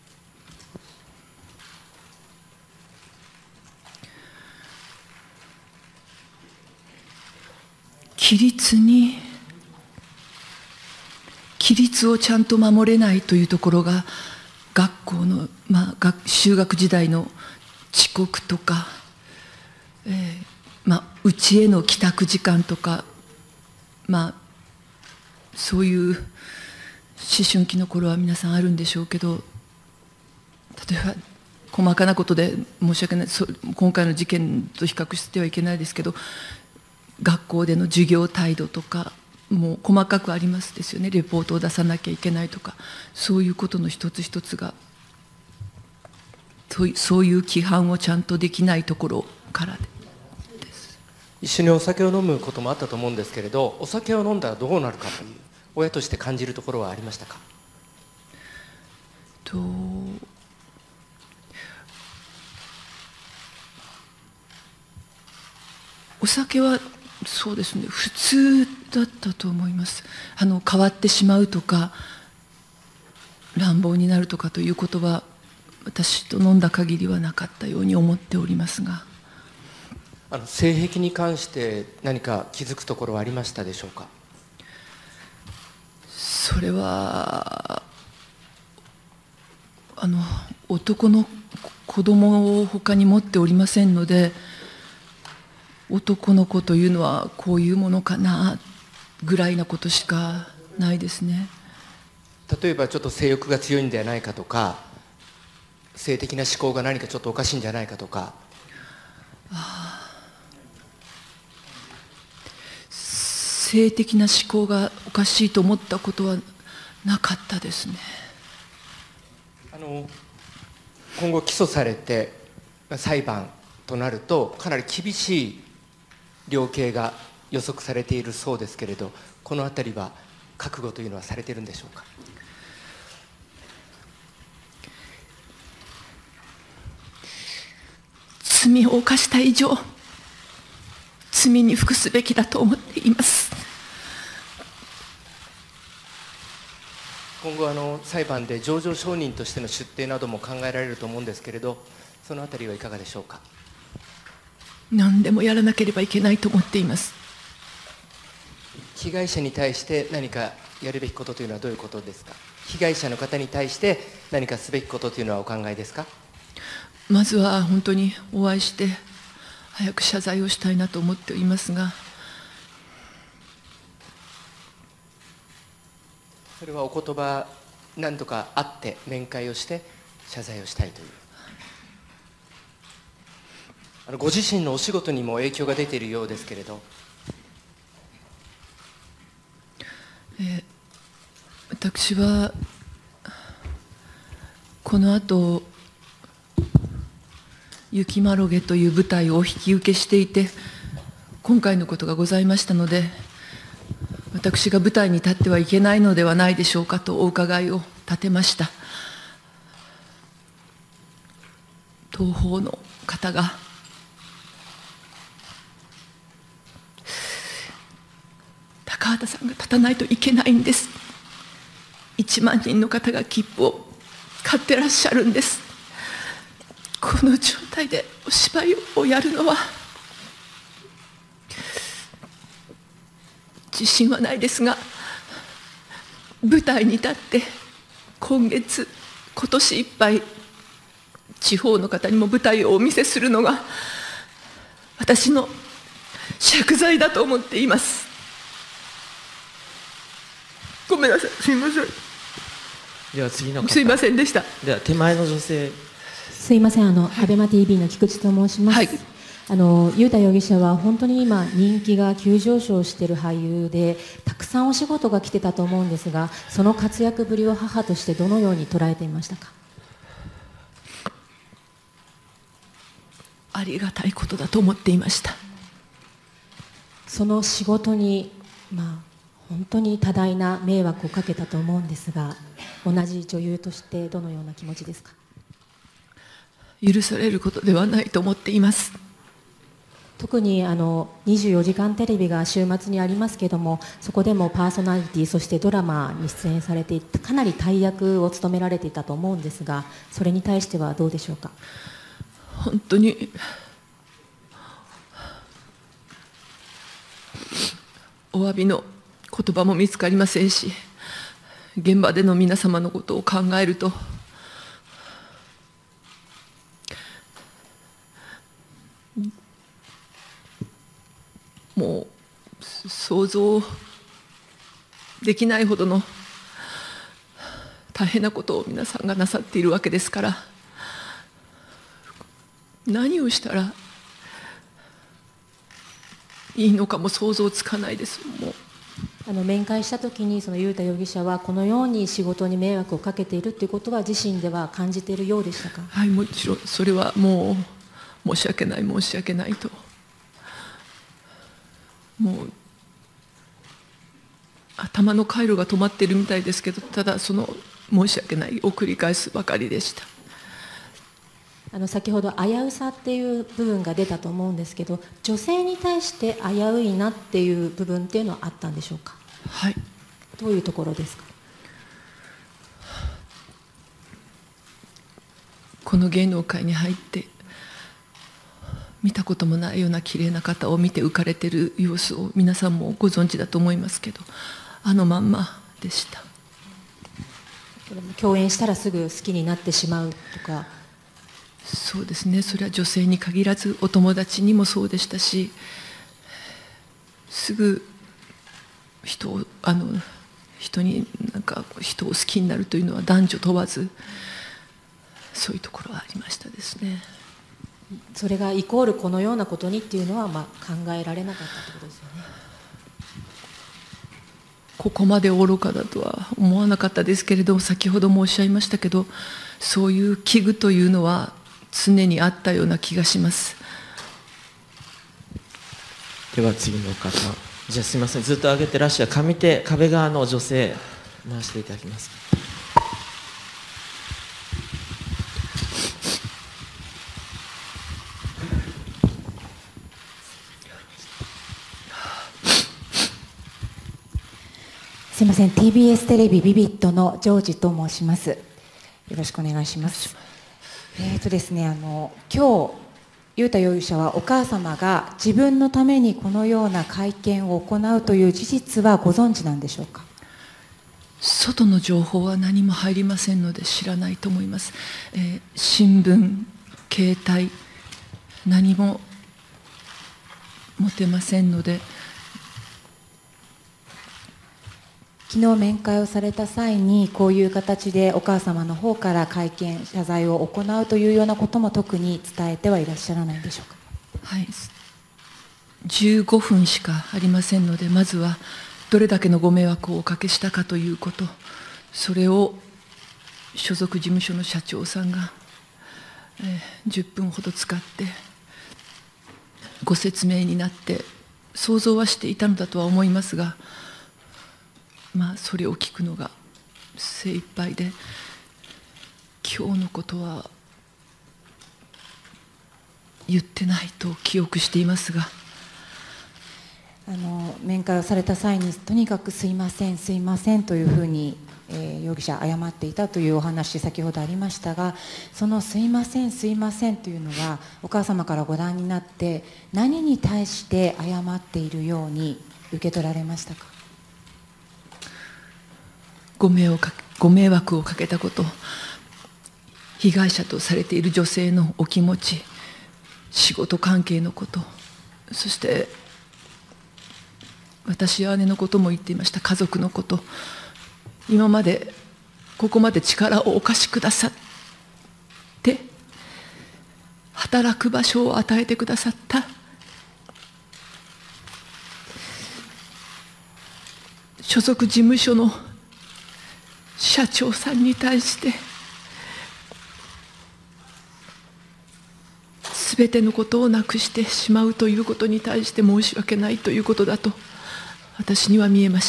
規律に規律をちゃんと守れないというところが、学校の、まあ、学修学時代の遅刻とか、えーまあ、家への帰宅時間とか、まあ、そういう思春期の頃は皆さんあるんでしょうけど、例えば細かなことで申し訳ない、そ今回の事件と比較してはいけないですけど、学校での授業態度とかもう細かくありますですよね。レポートを出さなきゃいけないとか、そういうことの一つ一つが、そういう規範をちゃんとできないところからです。 一緒にお酒を飲むこともあったと思うんですけれど、お酒を飲んだらどうなるかという親として感じるところはありましたか。 とお酒はそうですね、普通だったと思います。あの変わってしまうとか乱暴になるとかということは私と飲んだ限りはなかったように思っておりますが。 あの性癖に関して何か気づくところはありましたでしょうか。 それはあの男の子供を他に持っておりませんので、男の子というのはこういうものかなぐらいなことしかないですね。 例えばちょっと性欲が強いんではないかとか、性的な思考が何かちょっとおかしいんじゃないかとか。 ああ、性的な思考がおかしいと思ったことはなかったですね。 あの今後起訴されて裁判となるとかなり厳しい量刑が予測されているそうですけれど、このあたりは覚悟というのはされているんでしょうか。 罪を犯した以上、罪に服すべきだと思っています。 今後あの裁判で情状証人としての出廷なども考えられると思うんですけれど、そのあたりはいかがでしょうか。 何でもやらなければいけないと思っています。 被害者に対して何かやるべきことというのはどういうことですか。被害者の方に対して何かすべきことというのはお考えですか。 まずは本当にお会いして早く謝罪をしたいなと思っていますが。 それはお言葉何とか会って面会をして謝罪をしたいという。あのご自身のお仕事にも影響が出ているようですけれど。 えー、私はこの後雪まろげという舞台をお引き受けしていて、今回のことがございましたので、私が舞台に立ってはいけないのではないでしょうかとお伺いを立てました。東宝の方が高畑さんが立たないといけないんです。いちまんにんの方が切符を買ってらっしゃるんです。この状態でお芝居をやるのは自信はないですが、舞台に立って今月今年いっぱい地方の方にも舞台をお見せするのが私の借財だと思っています。ごめんなさい、すみません。 では次の方。 すいませんでした。 では手前の女性。 すいません、あの、アベマ ティービー の菊池と申します。はい、あの雄太容疑者は本当に今人気が急上昇している俳優で、たくさんお仕事が来てたと思うんですが、その活躍ぶりを母としてどのように捉えていましたか。 ありがたいことだと思っていました。 その仕事に、まあ、本当に多大な迷惑をかけたと思うんですが、同じ女優としてどのような気持ちですか。 許されることではないと思っています。 特にあのにじゅうよじかんテレビが週末にありますけれども、そこでもパーソナリティ、そしてドラマに出演されていて、かなり大役を務められていたと思うんですが、それに対してはどうでしょうか。 本当にお詫びの言葉も見つかりませんし、現場での皆様のことを考えると、もう想像できないほどの大変なことを皆さんがなさっているわけですから、何をしたらいいのかも想像つかないです。もうあの面会したときに、その雄太容疑者はこのように仕事に迷惑をかけているということは自身では感じているようでしたか。 はい、もちろんそれはもう申し訳ない申し訳ないと、もう頭の回路が止まっているみたいですけど、ただその申し訳ないを繰り返すばかりでした。 あの先ほど危うさっていう部分が出たと思うんですけど、女性に対して危ういなっていう部分っていうのはあったんでしょうか。 はい。 どういうところですか。 この芸能界に入って見たこともないような綺麗な方を見て浮かれている様子を皆さんもご存知だと思いますけど、あのまんまでした。 共演したらすぐ好きになってしまうとか。 そうですね、それは女性に限らずお友達にもそうでしたし、すぐ人をあの人になんか人を好きになるというのは男女問わず、そういうところはありましたですね。 それがイコールこのようなことにっていうのはまあ考えられなかったということですよね。 ここまで愚かだとは思わなかったですけれど、先ほどもおっしゃいましたけど、そういう危惧というのは常にあったような気がします。 では次の方。じゃあすみません、ずっと上げてらっしゃる上手壁側の女性回していただきます。 すみません、ティービーエス テレビビビットのジョージと申します。よろしくお願いします。えーとですね、あの今日雄太容疑者はお母様が自分のためにこのような会見を行うという事実はご存知なんでしょうか。 外の情報は何も入りませんので知らないと思います。えー、新聞、携帯、何も持てませんので。 昨日面会をされた際にこういう形でお母様の方から会見謝罪を行うというようなことも特に伝えてはいらっしゃらないんでしょうか。 はい、じゅうごふんしかありませんので、まずはどれだけのご迷惑をおかけしたかということ、それを所属事務所の社長さんが、えー、じゅっぷんほど使ってご説明になって、想像はしていたのだとは思いますが、まあ、それを聞くのが精一杯で、今日のことは言ってないと記憶していますが。 あの面会をされた際にとにかくすいませんすいませんというふうに、えー、容疑者謝っていたというお話先ほどありましたが、そのすいませんすいませんというのはお母様からご覧になって何に対して謝っているように受け取られましたか。 ご迷惑ご迷惑をかけたこと、被害者とされている女性のお気持ち、仕事関係のこと、そして私や姉のことも言っていました。家族のこと、今までここまで力をお貸しくださって働く場所を与えてくださった所属事務所の社長さんに対してすべてのことをなくしてしまうということに対して申し訳ないということだと私には見えました。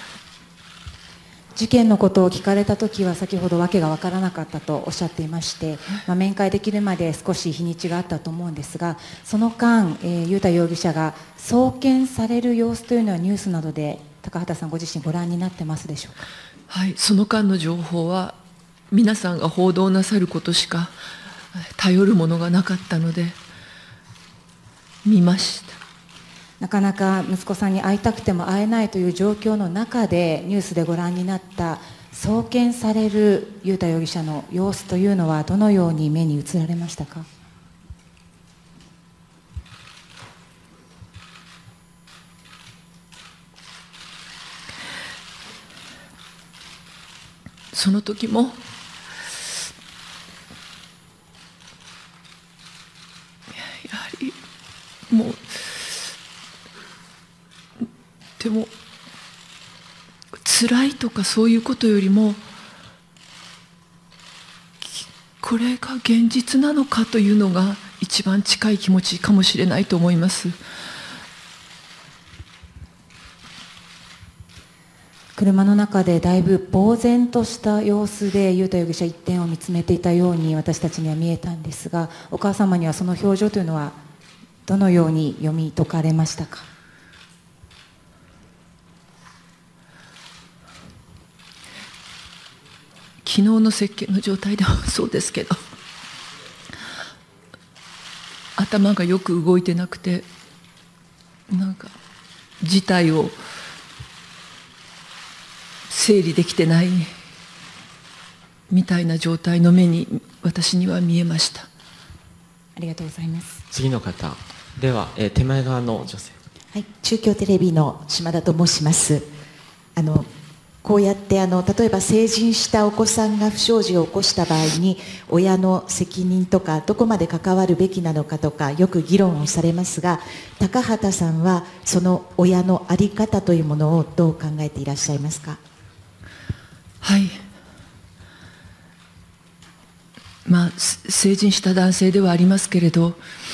事件のことを聞かれたときは先ほど訳が分からなかったとおっしゃっていまして、まあ、面会できるまで少し日にちがあったと思うんですが、その間、えー、雄太容疑者が送検される様子というのはニュースなどで高畑さんご自身ご覧になってますでしょうか。 はい、その間の情報は皆さんが報道なさることしか頼るものがなかったので見ました。 なかなか息子さんに会いたくても会えないという状況の中でニュースでご覧になった送検される雄太容疑者の様子というのはどのように目に映られましたか。 その時もやはりもうでも辛いとかそういうことよりもこれが現実なのかというのが一番近い気持ちかもしれないと思います。 車の中でだいぶ呆然とした様子で雄太容疑者一点を見つめていたように私たちには見えたんですが、お母様にはその表情というのはどのように読み解かれましたか。 昨日の設計の状態ではそうですけど、頭がよく動いてなくて、なんか事態を整理できてないみたいな状態の目に私には見えました。 ありがとうございます。 次の方では、えー、手前側の女性。 はい、中京テレビの島田と申します。あのこうやってあの例えば成人したお子さんが不祥事を起こした場合に親の責任とかどこまで関わるべきなのかとかよく議論をされますが、高畑さんはその親の在り方というものをどう考えていらっしゃいますか。 はい、まあ成人した男性ではありますけれど、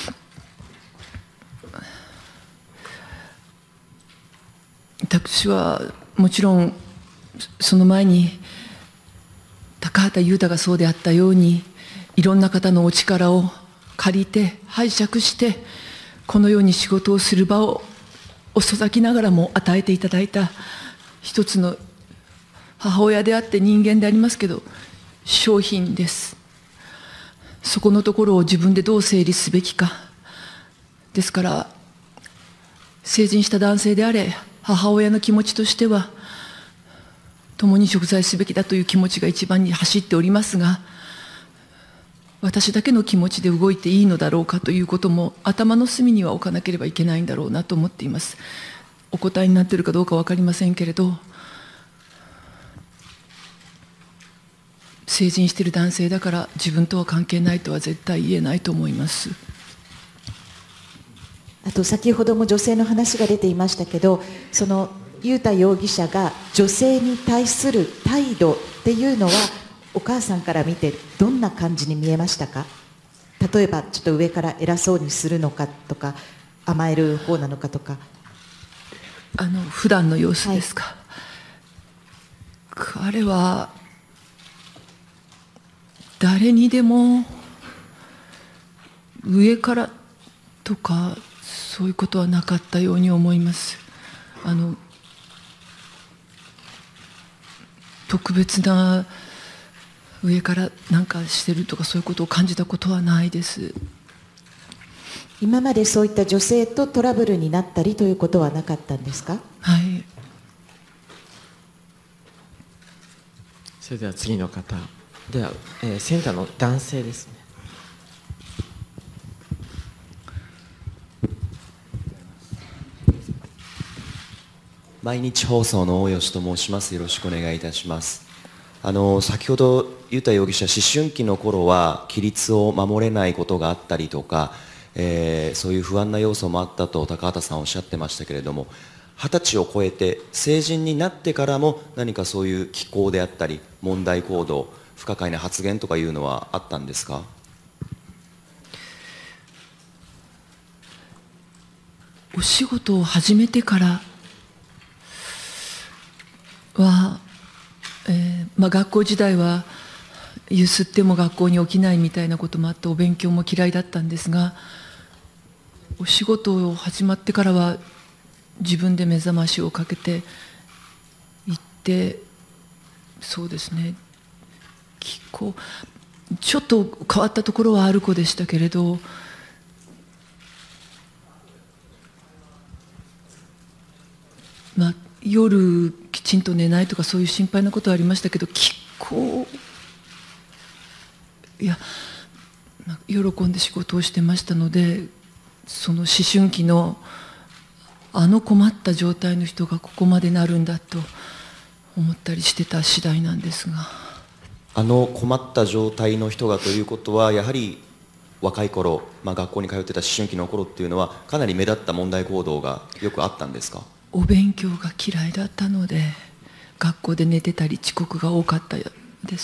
私はもちろんその前に高畑裕太がそうであったようにいろんな方のお力を借りて拝借してこのように仕事をする場を遅咲きながらも与えていただいた一つの母親であって人間でありますけど商品です。そこのところを自分でどう整理すべきか。ですから成人した男性であれ母親の気持ちとしては共に贖罪すべきだという気持ちが一番に走っておりますが、私だけの気持ちで動いていいのだろうかということも頭の隅には置かなければいけないんだろうなと思っています。お答えになっているかどうか分かりませんけれど、成人している男性だから自分とは関係ないとは絶対言えないと思います。 あと先ほども女性の話が出ていましたけど、その雄太容疑者が女性に対する態度っていうのはお母さんから見てどんな感じに見えましたか。例えばちょっと上から偉そうにするのかとか甘える方なのかとか。 あの普段の様子ですか。はい、彼は誰にでも上からとかそういうことはなかったように思います。あの特別な上から何かしてるとかそういうことを感じたことはないです。 今までそういった女性とトラブルになったりということはなかったんですか。 はい。 それでは次の方では、えー、センターの男性ですね。 毎日放送の大吉と申します。よろしくお願いいたします。あの先ほど雄太容疑者、思春期の頃は規律を守れないことがあったりとか、えー、そういう不安な要素もあったと高畑さんおっしゃってましたけれども、二十歳を超えて成人になってからも何かそういう奇行であったり問題行動、不可解な発言とかいうのはあったんですか？ お仕事を始めてからは、えーまあ、学校時代はゆすっても学校に起きないみたいなこともあってお勉強も嫌いだったんですが、お仕事を始まってからは自分で目覚ましをかけて行って、そうですね、結構ちょっと変わったところはある子でしたけれど、まあ夜きちんと寝ないとかそういう心配なことはありましたけど、結構いや喜んで仕事をしてましたので、その思春期のあの困った状態の人がここまでなるんだと思ったりしてた次第なんですが。 あの困った状態の人がということは、やはり若い頃、まあ、学校に通ってた思春期の頃っていうのはかなり目立った問題行動がよくあったんですか？ お勉強が嫌いだったので学校で寝てたり遅刻が多かったです。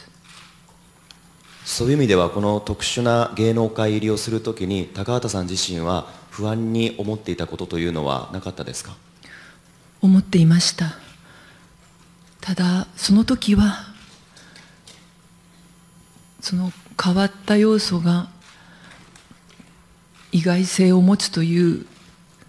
そういう意味ではこの特殊な芸能界入りをするときに高畑さん自身は不安に思っていたことというのはなかったですか？ 思っていました。ただその時はその変わった要素が意外性を持つという、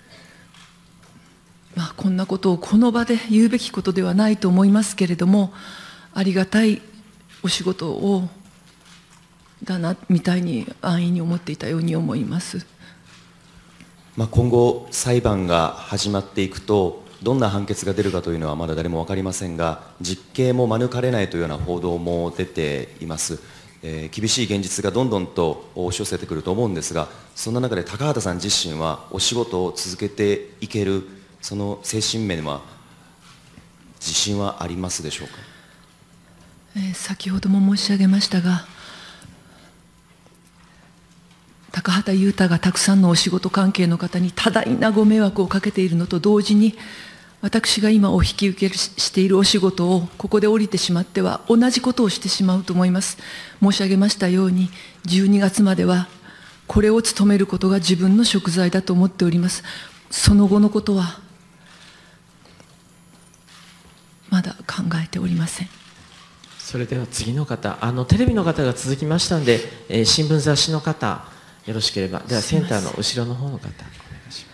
まあ、こんなことをこの場で言うべきことではないと思いますけれども、ありがたいお仕事をだなみたいに安易に思っていたように思います。 まあ、今後裁判が始まっていくとどんな判決が出るかというのはまだ誰も分かりませんが、実刑も免れないというような報道も出ています。えー、厳しい現実がどんどんと押し寄せてくると思うんですが、そんな中で高畑さん自身はお仕事を続けていけるその精神面は自信はありますでしょうか？ えー、先ほども申し上げましたが、高畑裕太がたくさんのお仕事関係の方に多大なご迷惑をかけているのと同時に、私が今お引き受けしているお仕事をここで降りてしまっては同じことをしてしまうと思います。申し上げましたようにじゅうにがつまではこれを務めることが自分の贖罪だと思っております。その後のことはまだ考えておりません。 それでは次の方、あのテレビの方が続きましたので、えー、新聞雑誌の方よろしければ、ではセンターの後ろの方の方お願いします。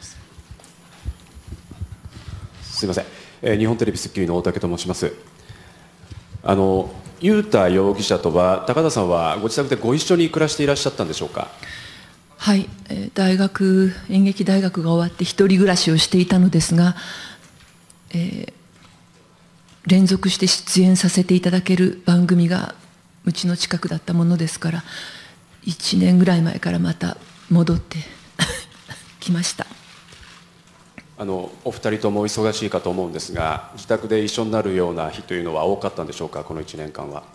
すみません、えー、日本テレビスッキリの大竹と申します。あの雄太容疑者とは高田さんはご自宅でご一緒に暮らしていらっしゃったんでしょうか？ はい、えー、大学演劇大学が終わって一人暮らしをしていたのですが、えー、連続して出演させていただける番組がうちの近くだったものですから、いちねんぐらい前からまた戻ってきました。 あのお二人とも忙しいかと思うんですが、自宅で一緒になるような日というのは多かったんでしょうか、このいちねんかんは。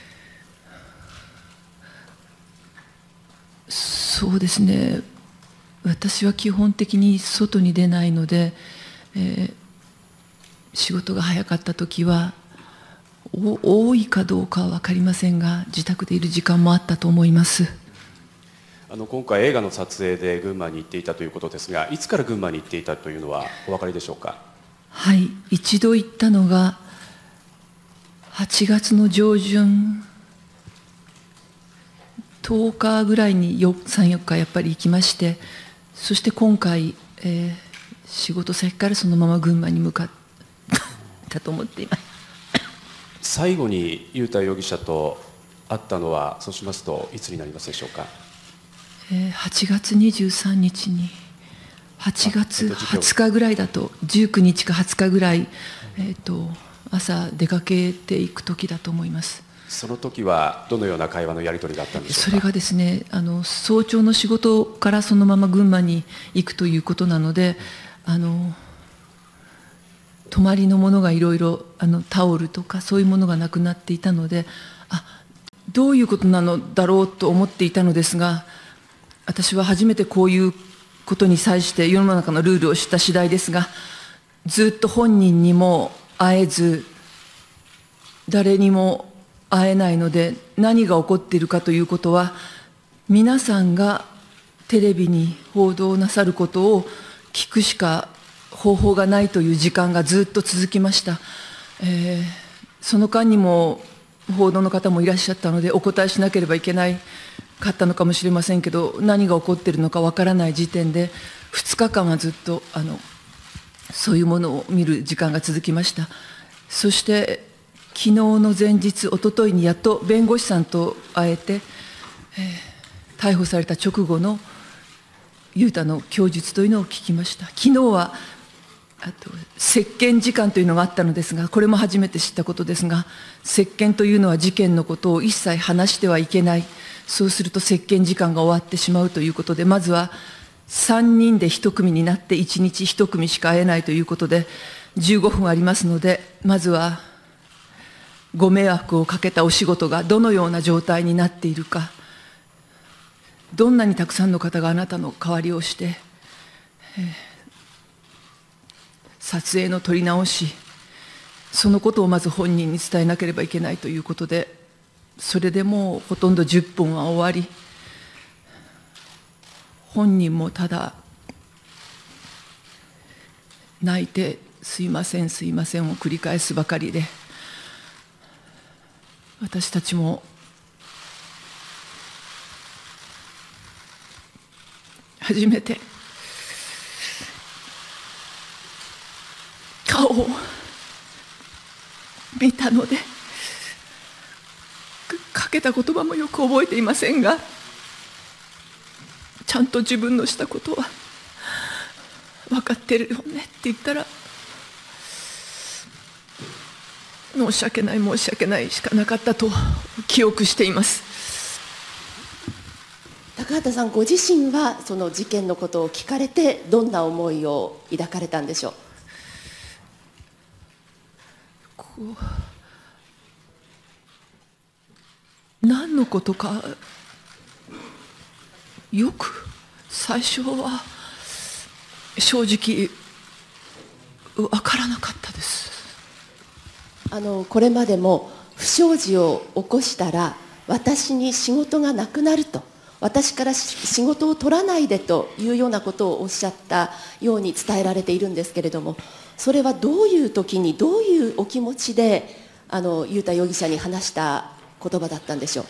そうですね、私は基本的に外に出ないので、えー、仕事が早かった時は多いかどうかは分かりませんが、自宅でいる時間もあったと思います。 あの今回映画の撮影で群馬に行っていたということですが、いつから群馬に行っていたというのはお分かりでしょうか？ はい、一度行ったのがはちがつの上旬とおかぐらいにさん、よっかやっぱり行きまして、そして今回、えー、仕事先からそのまま群馬に向かったと思っています。 最後に雄太容疑者と会ったのは、そうしますといつになりますでしょうか？ えー、はちがつにじゅうさんにちに、はちがつはつかぐらいだと、じゅうくにちかはつかぐらい、えーと、 朝出かけていく時だと思います。 その時はどのような会話のやり取りがあったんでしょうか。 それがですね、あの早朝の仕事からそのまま群馬に行くということなので、あの泊まりのものがいろいろ、あのタオルとかそういうものがなくなっていたので、あ、どういうことなのだろうと思っていたのですが、私は初めてこういうことに際して世の中のルールを知った次第ですが、ずっと本人にも会えず、誰にも会えないので、何が起こっているかということは、皆さんがテレビに報道なさることを聞くしか方法がないという時間がずっと続きました。えー、その間にも報道の方もいらっしゃったので、お答えしなければいけないかったのかもしれませんけど、何が起こっているのかわからない時点で、ふつかかんはずっとあのそういうものを見る時間が続きました。そして昨日の前日、おとといにやっと弁護士さんと会えて、えー、逮捕された直後の雄太の供述というのを聞きました。昨日はあと接見時間というのがあったのですが、これも初めて知ったことですが、接見というのは事件のことを一切話してはいけない、そうすると接見時間が終わってしまうということで、まずはさんにんでいち組になっていちにちいち組しか会えないということで、じゅうごふんありますので、まずはご迷惑をかけたお仕事がどのような状態になっているか、どんなにたくさんの方があなたの代わりをして、えー、撮影の撮り直し、そのことをまず本人に伝えなければいけないということで、それでもうほとんどじゅっぷんは終わり、本人もただ泣いてすいませんすいませんを繰り返すばかりで、私たちも初めて顔を見たので、かけた言葉もよく覚えていませんが、ちゃんと自分のしたことは分かってるよねって言ったら、申し訳ない申し訳ないしかなかったと記憶しています。 高畑さんご自身はその事件のことを聞かれてどんな思いを抱かれたんでしょう。 こう何のことかよく最初は正直分からなかったです。 あのこれまでも不祥事を起こしたら私に仕事がなくなると、私から仕事を取らないでというようなことをおっしゃったように伝えられているんですけれども、それはどういう時にどういうお気持ちであの雄太容疑者に話した言葉だったんでしょう。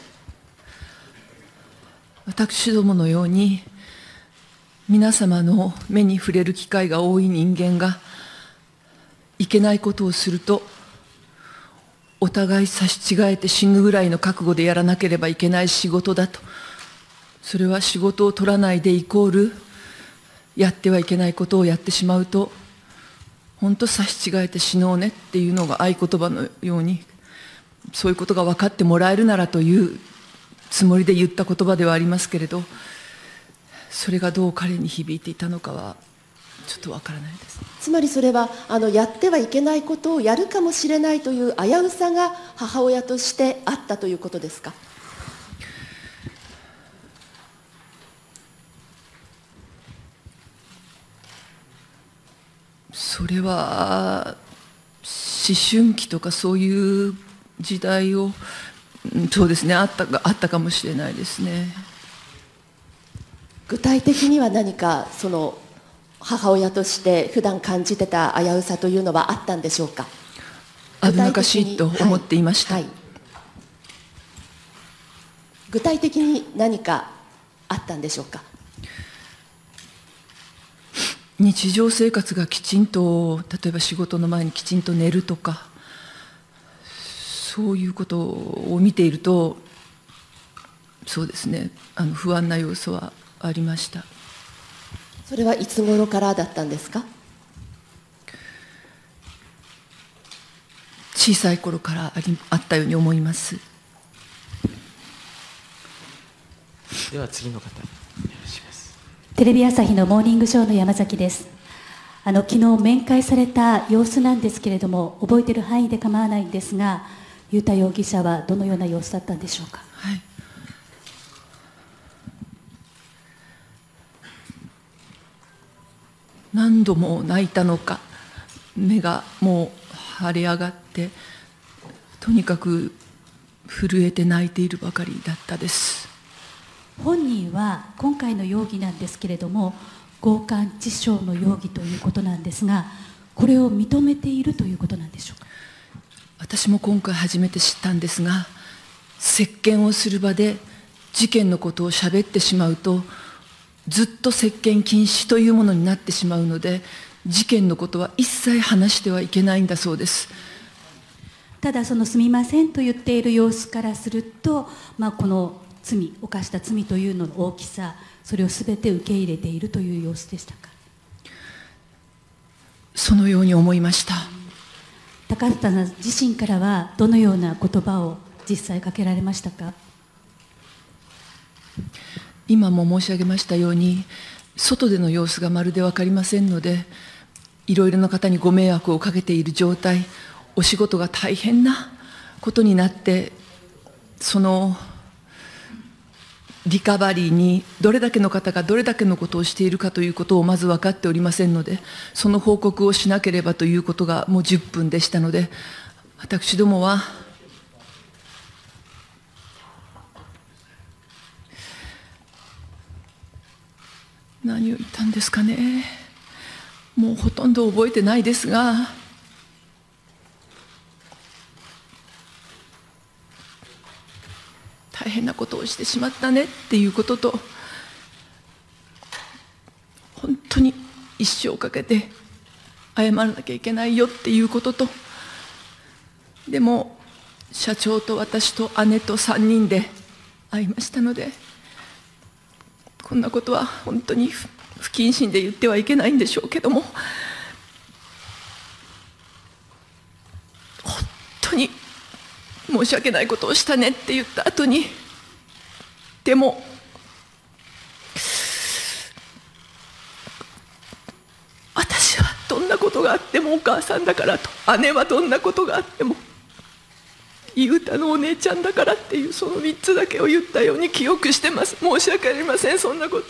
私どものように皆様の目に触れる機会が多い人間がいけないことをすると、お互い差し違えて死ぬぐらいの覚悟でやらなければいけない仕事だと、それは仕事を取らないでイコールやってはいけないことをやってしまうと、本当差し違えて死のうねっていうのが合言葉のように、そういうことが分かってもらえるならというつもりで言った言葉ではありますけれど、それがどう彼に響いていたのかはちょっとわからないです。 つまりそれはあのやってはいけないことをやるかもしれないという危うさが母親としてあったということですか。 それは思春期とかそういう時代を、そうですね、あったか、あったかもしれないですね。 具体的には何かその母親として普段感じてた危うさというのはあったんでしょうか。 危なっかしいと思っていました、はいはい、 具体的に何かあったんでしょうか。 日常生活がきちんと、例えば仕事の前にきちんと寝るとか、そういうことを見ていると、そうですね、あの不安な要素はありました。 それはいつ頃からだったんですか。 小さい頃からありあったように思います。 では次の方、よろしいです。 テレビ朝日のモーニングショーの山崎です。あの昨日面会された様子なんですけれども、覚えている範囲で構わないんですが、雄太容疑者はどのような様子だったんでしょうか。 はい、何度も泣いたのか、目がもう腫れ上がって、とにかく震えて泣いているばかりだったです。 本人は今回の容疑なんですけれども、強姦致傷の容疑ということなんですが、これを認めているということなんでしょうか。 私も今回初めて知ったんですが、接見をする場で事件のことをしゃべってしまうと、ずっと接見禁止というものになってしまうので、事件のことは一切話してはいけないんだそうです。 ただそのすみませんと言っている様子からすると、まあ、この罪、犯した罪というのの大きさ、それをすべて受け入れているという様子でしたか。 そのように思いました。 高畑さん自身からはどのような言葉を実際かけられましたか。 今も申し上げましたように、外での様子がまるで分かりませんので、いろいろな方にご迷惑をかけている状態、お仕事が大変なことになって、そのリカバリーにどれだけの方がどれだけのことをしているかということをまず分かっておりませんので、その報告をしなければということがもうじゅっぷんでしたので、私どもは何を言ったんですかね。もうほとんど覚えてないですが、大変なことをしてしまったねっていうことと、本当に一生かけて謝らなきゃいけないよっていうことと、でも社長と私と姉とさんにんで会いましたので、こんなことは本当に不謹慎で言ってはいけないんでしょうけども、本当に申し訳ないことをしたねって言った後に、でも私はどんなことがあってもお母さんだからと、姉はどんなことがあっても雄太のお姉ちゃんだからっていう、そのみっつだけを言ったように記憶してます。申し訳ありません、そんなことを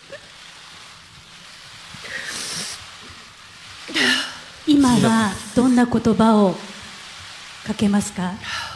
言って。 今はどんな言葉をかけますか。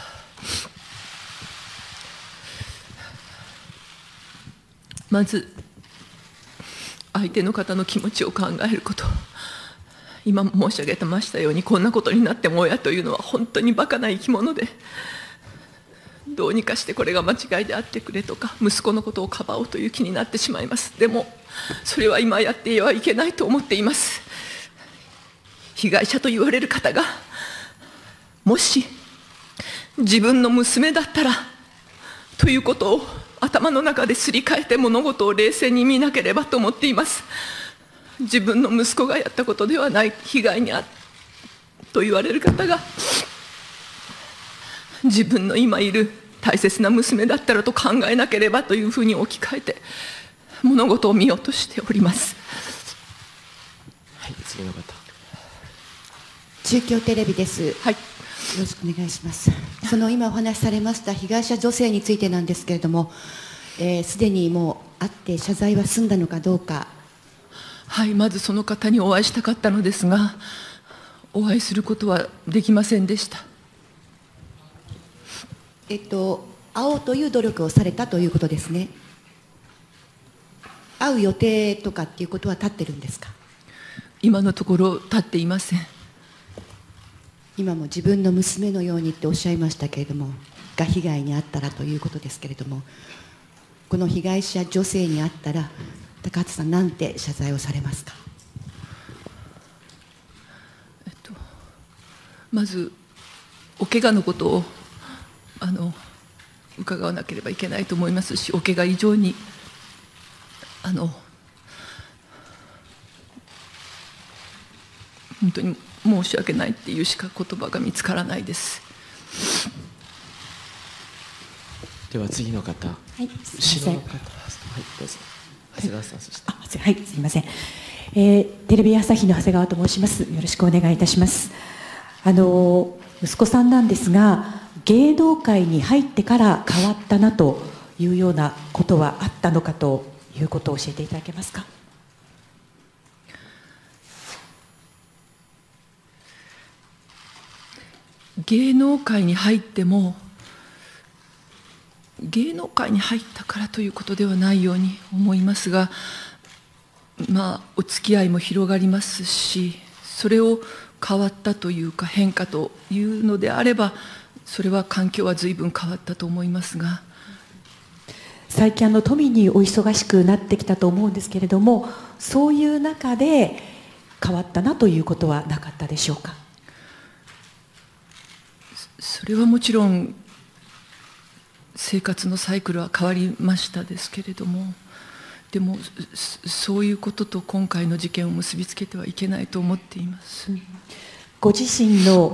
まず相手の方の気持ちを考えること、今も申し上げてましたように、こんなことになっても親というのは本当にバカな生き物で、どうにかしてこれが間違いであってくれとか、息子のことをかばおうという気になってしまいます。でもそれは今やってはいけないと思っています。被害者と言われる方がもし自分の娘だったらということを頭の中ですり替えて、物事を冷静に見なければと思っています。自分の息子がやったことではない被害にあと言われる方が、自分の今いる大切な娘だったらと考えなければというふうに置き換えて物事を見ようとしております。 はい、次の方。 中京テレビです。 はい、 よろしくお願いします。その今お話しされました被害者女性についてなんですけれども、す、えー、でにもう会って謝罪は済んだのかどうか。 はい、まずその方にお会いしたかったのですが、お会いすることはできませんでした。 えっと会おうという努力をされたということですね。会う予定とかっていうことは立ってるんですか。 今のところ立っていません。 今も自分の娘のようにっておっしゃいましたけれども、が被害に遭ったらということですけれども、この被害者女性に会ったら高畑さん、なんて謝罪をされますか。 えっと、まずお怪我のことをあの伺わなければいけないと思いますし、お怪我以上にあの本当に申し訳ないっていうしか言葉が見つからないです。 では次の方、 はい、すみません。 後ろの方、はい、どうぞ。長谷川さん、そして。 はい、すみません。えー、テレビ朝日の長谷川と申します。よろしくお願いいたします。あの息子さんなんですが、芸能界に入ってから変わったなというようなことはあったのかということを教えていただけますか。 芸能界に入っても、芸能界に入ったからということではないように思いますが、まあお付き合いも広がりますし、それを変わったというか変化というのであれば、それは環境は随分変わったと思いますが、 最近あの富にお忙しくなってきたと思うんですけれども、そういう中で変わったなということはなかったでしょうか。 それはもちろん生活のサイクルは変わりましたですけれども、でもそういうことと今回の事件を結びつけてはいけないと思っています。 ご自身の